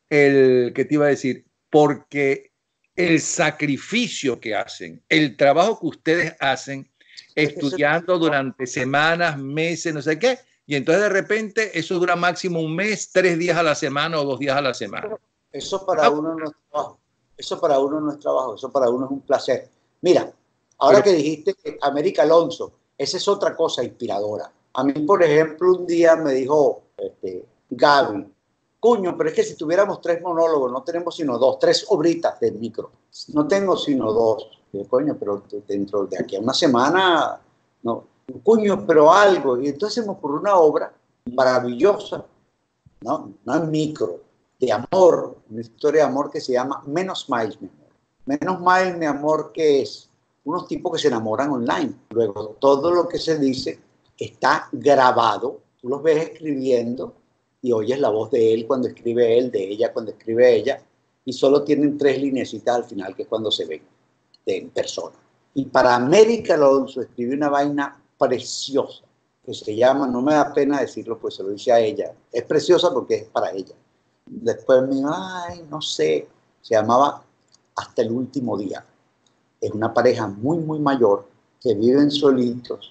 El que te iba a decir, porque el sacrificio que hacen, el trabajo que ustedes hacen, estudiando durante semanas, meses, no sé qué, y entonces de repente eso dura máximo un mes, tres días a la semana o dos días a la semana. Eso para uno no es trabajo, eso para uno no es trabajo, eso para uno es un placer. Mira, ahora Pero, que dijiste que América Alonso, esa es otra cosa inspiradora. A mí, por ejemplo, un día me dijo este, Gaby, cuño, pero es que si tuviéramos tres monólogos, no tenemos sino dos, tres obritas del micro. No tengo sino dos. Yo, coño, pero dentro de aquí a una semana, no, cuño, pero algo. Y entonces se me ocurrió una obra maravillosa, ¿no? Una micro, de amor, una historia de amor que se llama Menos Miles, mi amor. Menos Miles, mi amor, que es unos tipos que se enamoran online. Luego, todo lo que se dice está grabado. Tú los ves escribiendo y oyes la voz de él cuando escribe él, de ella cuando escribe ella, y solo tienen tres lineecitas al final, que es cuando se ven de, en persona. Y para América Alonso escribe una vaina preciosa, que se llama, no me da pena decirlo, pues se lo dice a ella, es preciosa porque es para ella. Después me dijo, ay, no sé, se llamaba Hasta el último día. Es una pareja muy, muy mayor que viven solitos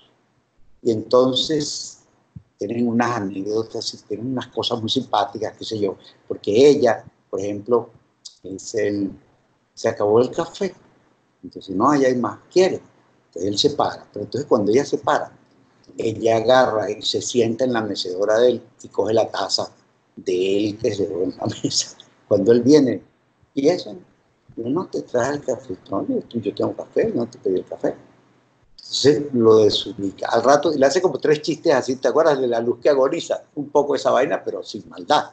y entonces tienen unas anécdotas, tienen unas cosas muy simpáticas, qué sé yo, porque ella, por ejemplo, es el, se acabó el café, entonces no, allá hay más, quiere, entonces él se para, pero entonces cuando ella se para, ella agarra y se sienta en la mecedora de él y coge la taza de él que se ve en la mesa. Cuando él viene, y eso, yo no te traje el café, no, yo, yo tengo café, no te pedí el café. Entonces lo desubica. Al rato, y le hace como tres chistes así, ¿te acuerdas de La luz que agoniza? Un poco esa vaina, pero sin maldad.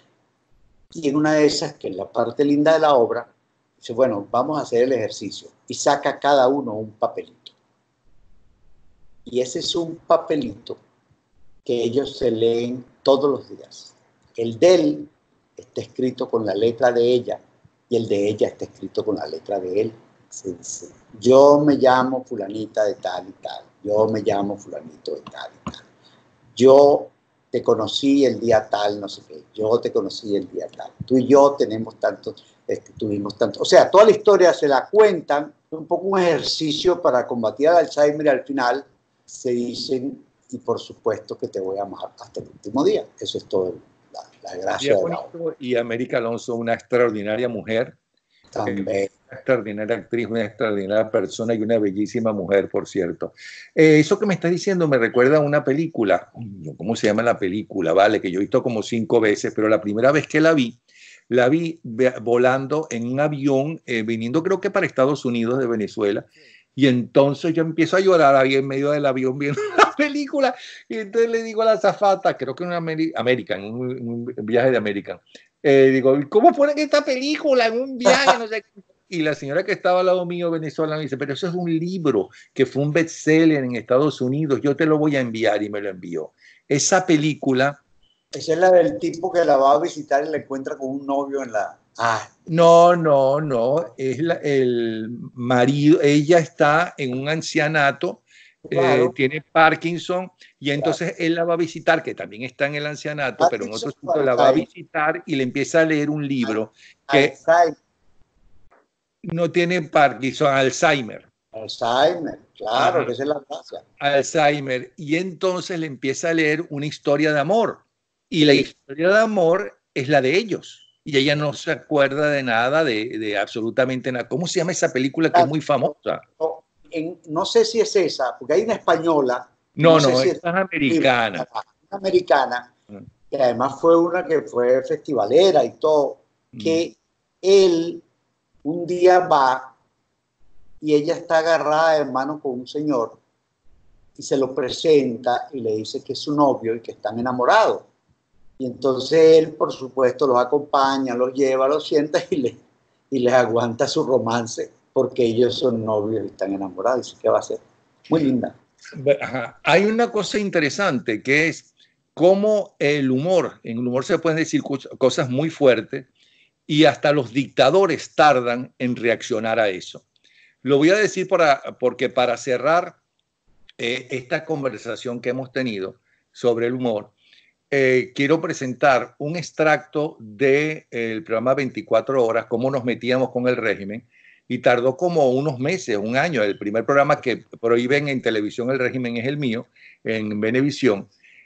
Y en una de esas, que es la parte linda de la obra, dice, bueno, vamos a hacer el ejercicio. Y saca cada uno un papelito. Y ese es un papelito que ellos se leen todos los días. El de él está escrito con la letra de ella y el de ella está escrito con la letra de él. Sí, sí. Yo me llamo fulanita de tal y tal. Yo me llamo fulanito de tal y tal. Yo te conocí el día tal, no sé qué. Yo te conocí el día tal. Tú y yo tenemos tantos, este, tuvimos tantos. O sea, toda la historia se la cuentan. Un poco un ejercicio para combatir al Alzheimer y al final se dicen, y por supuesto que te voy a amar hasta el último día. Eso es todo, la, la gracia de la obra. Y América Alonso, una extraordinaria mujer. También. Una extraordinaria actriz, una extraordinaria persona y una bellísima mujer, por cierto. Eh, eso que me estás diciendo me recuerda a una película. ¿Cómo se llama la película? Vale, que yo he visto como cinco veces, pero la primera vez que la vi, la vi volando en un avión, eh, viniendo creo que para Estados Unidos de Venezuela. Y entonces yo empiezo a llorar ahí en medio del avión viendo la película. Y entonces le digo a la azafata, creo que en una American, un, un viaje de American, eh, digo, ¿cómo ponen esta película en un viaje? No sé qué. Y la señora que estaba al lado mío, venezolana, me dice, pero eso es un libro que fue un bestseller en Estados Unidos, yo te lo voy a enviar, y me lo envió. Esa película... Esa es la del tipo que la va a visitar y la encuentra con un novio en la... Ah. No, no, no, es la, el marido, ella está en un ancianato, claro. eh, tiene Parkinson Y entonces claro. él la va a visitar, que también está en el ancianato, ah, pero en otro sitio la va a visitar y le empieza a leer un libro ah, que Alzheimer. no tiene Parkinson, Alzheimer. Alzheimer, claro, que esa es la gracia. Alzheimer. Y entonces le empieza a leer una historia de amor. Y sí. la historia de amor es la de ellos. Y ella no se acuerda de nada, de, de absolutamente nada. ¿Cómo se llama esa película que es muy famosa? No, en, no sé si es esa, porque hay una española. No, no, no, si esta es americana. Una americana, que además fue una que fue festivalera y todo, mm. que él un día va y ella está agarrada de mano con un señor y se lo presenta y le dice que es su novio y que están enamorados. Y entonces él, por supuesto, los acompaña, los lleva, los sienta y, le, y les aguanta su romance porque ellos son novios y están enamorados. ¿Qué va a hacer? Muy linda. Ajá. Hay una cosa interesante que es cómo el humor, en el humor se pueden decir cosas muy fuertes y hasta los dictadores tardan en reaccionar a eso. Lo voy a decir para, porque para cerrar eh, esta conversación que hemos tenido sobre el humor, eh, quiero presentar un extracto del de, programa veinticuatro horas, cómo nos metíamos con el régimen, y tardó como unos meses, un año. El primer programa que prohíben en televisión el régimen es el mío, en Venevisión.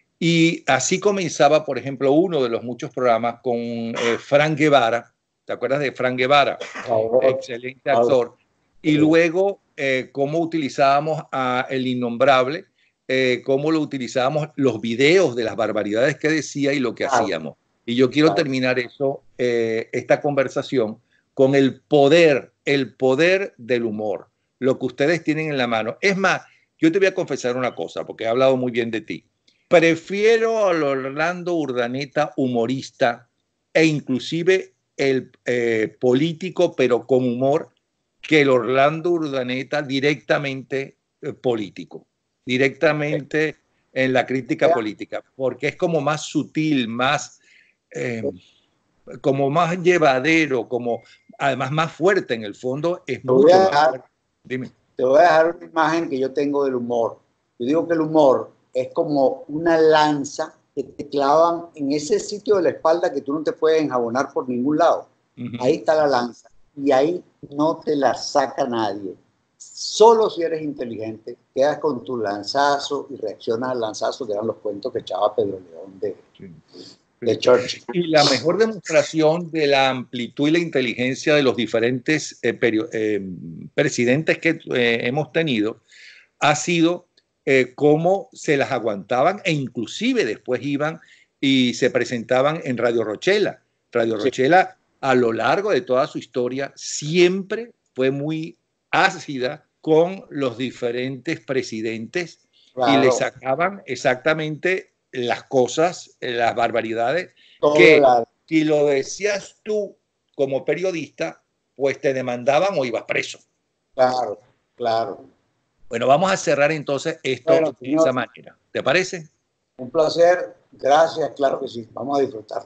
Y así comenzaba, por ejemplo, uno de los muchos programas con eh, Frank Guevara. ¿Te acuerdas de Frank Guevara? Oh, excelente actor. Oh. Y luego, eh, cómo utilizábamos a El Innombrable, eh, cómo lo utilizábamos, los videos de las barbaridades que decía y lo que oh. hacíamos. Y yo quiero oh. terminar eso, eh, esta conversación, con el poder, el poder del humor, lo que ustedes tienen en la mano. Es más, yo te voy a confesar una cosa, porque he hablado muy bien de ti. Prefiero al Orlando Urdaneta humorista e inclusive el eh, político, pero con humor, que el Orlando Urdaneta directamente eh, político, directamente en la crítica política, porque es como más sutil, más... Eh, como más llevadero, como además más fuerte en el fondo, es te mucho voy a más dejar, fuerte. Dime. Te voy a dejar una imagen que yo tengo del humor. Yo digo que el humor es como una lanza que te clavan en ese sitio de la espalda que tú no te puedes enjabonar por ningún lado. Uh-huh. Ahí está la lanza y ahí no te la saca nadie. Solo si eres inteligente, quedas con tu lanzazo y reaccionas al lanzazo, que eran los cuentos que echaba Pedro León de... Sí. De Churchill. Y la mejor demostración de la amplitud y la inteligencia de los diferentes eh, eh, presidentes que eh, hemos tenido ha sido eh, cómo se las aguantaban e inclusive después iban y se presentaban en Radio Rochela. Radio sí. Rochela a lo largo de toda su historia siempre fue muy ácida con los diferentes presidentes claro. y le sacaban exactamente las cosas, las barbaridades, Todo que la... si lo decías tú como periodista, pues te demandaban o ibas preso. Claro, claro. Bueno, vamos a cerrar entonces esto bueno, de esa manera. ¿Te parece? Un placer, gracias, claro que sí. Vamos a disfrutar.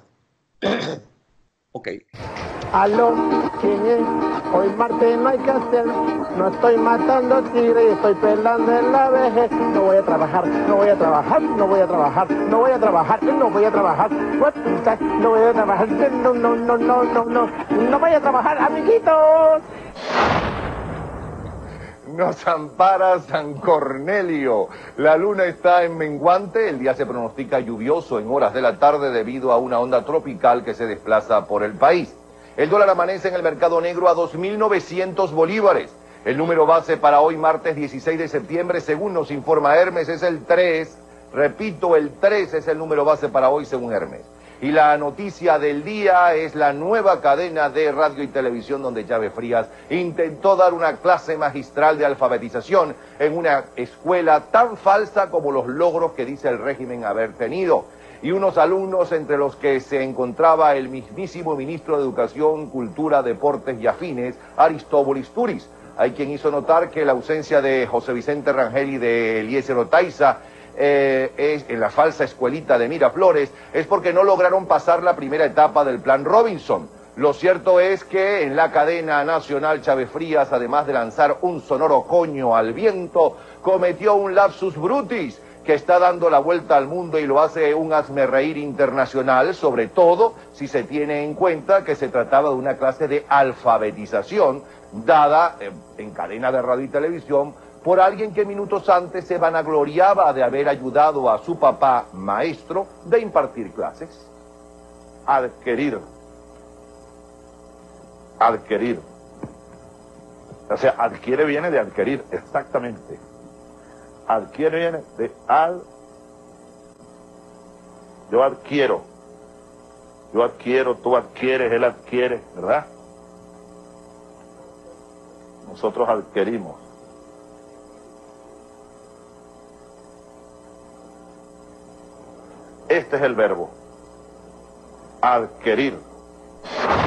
Ok. Aló, ¿quién es? Hoy martes no hay que hacer. No estoy matando tigre y estoy pelando en la vejez. No voy a trabajar, no voy a trabajar, no voy a trabajar, no voy a trabajar, no voy a trabajar. No voy a trabajar, no, no, no, no, no, no. No voy a trabajar, amiguitos. Nos ampara San Cornelio. La luna está en menguante, el día se pronostica lluvioso en horas de la tarde debido a una onda tropical que se desplaza por el país. El dólar amanece en el mercado negro a dos mil novecientos bolívares. El número base para hoy, martes dieciséis de septiembre, según nos informa Hermes, es el tres. Repito, el tres es el número base para hoy, según Hermes. Y la noticia del día es la nueva cadena de radio y televisión donde Chávez Frías intentó dar una clase magistral de alfabetización en una escuela tan falsa como los logros que dice el régimen haber tenido. Y unos alumnos entre los que se encontraba el mismísimo ministro de Educación, Cultura, Deportes y Afines, Aristóbulo Turis. Hay quien hizo notar que la ausencia de José Vicente Rangel y de Eliezer Otaiza Eh, es, en la falsa escuelita de Miraflores, es porque no lograron pasar la primera etapa del plan Robinson. Lo cierto es que en la cadena nacional Chávez Frías, además de lanzar un sonoro coño al viento, cometió un lapsus brutis que está dando la vuelta al mundo y lo hace un hazmerreír internacional, sobre todo si se tiene en cuenta que se trataba de una clase de alfabetización dada en cadena de radio y televisión por alguien que minutos antes se vanagloriaba de haber ayudado a su papá, maestro, de impartir clases. Adquirir. Adquirir. O sea, adquiere viene de adquirir, exactamente. Adquiere viene de al. Yo adquiero. Yo adquiero, tú adquieres, él adquiere, ¿verdad? Nosotros adquirimos. Este es el verbo. Adquirir.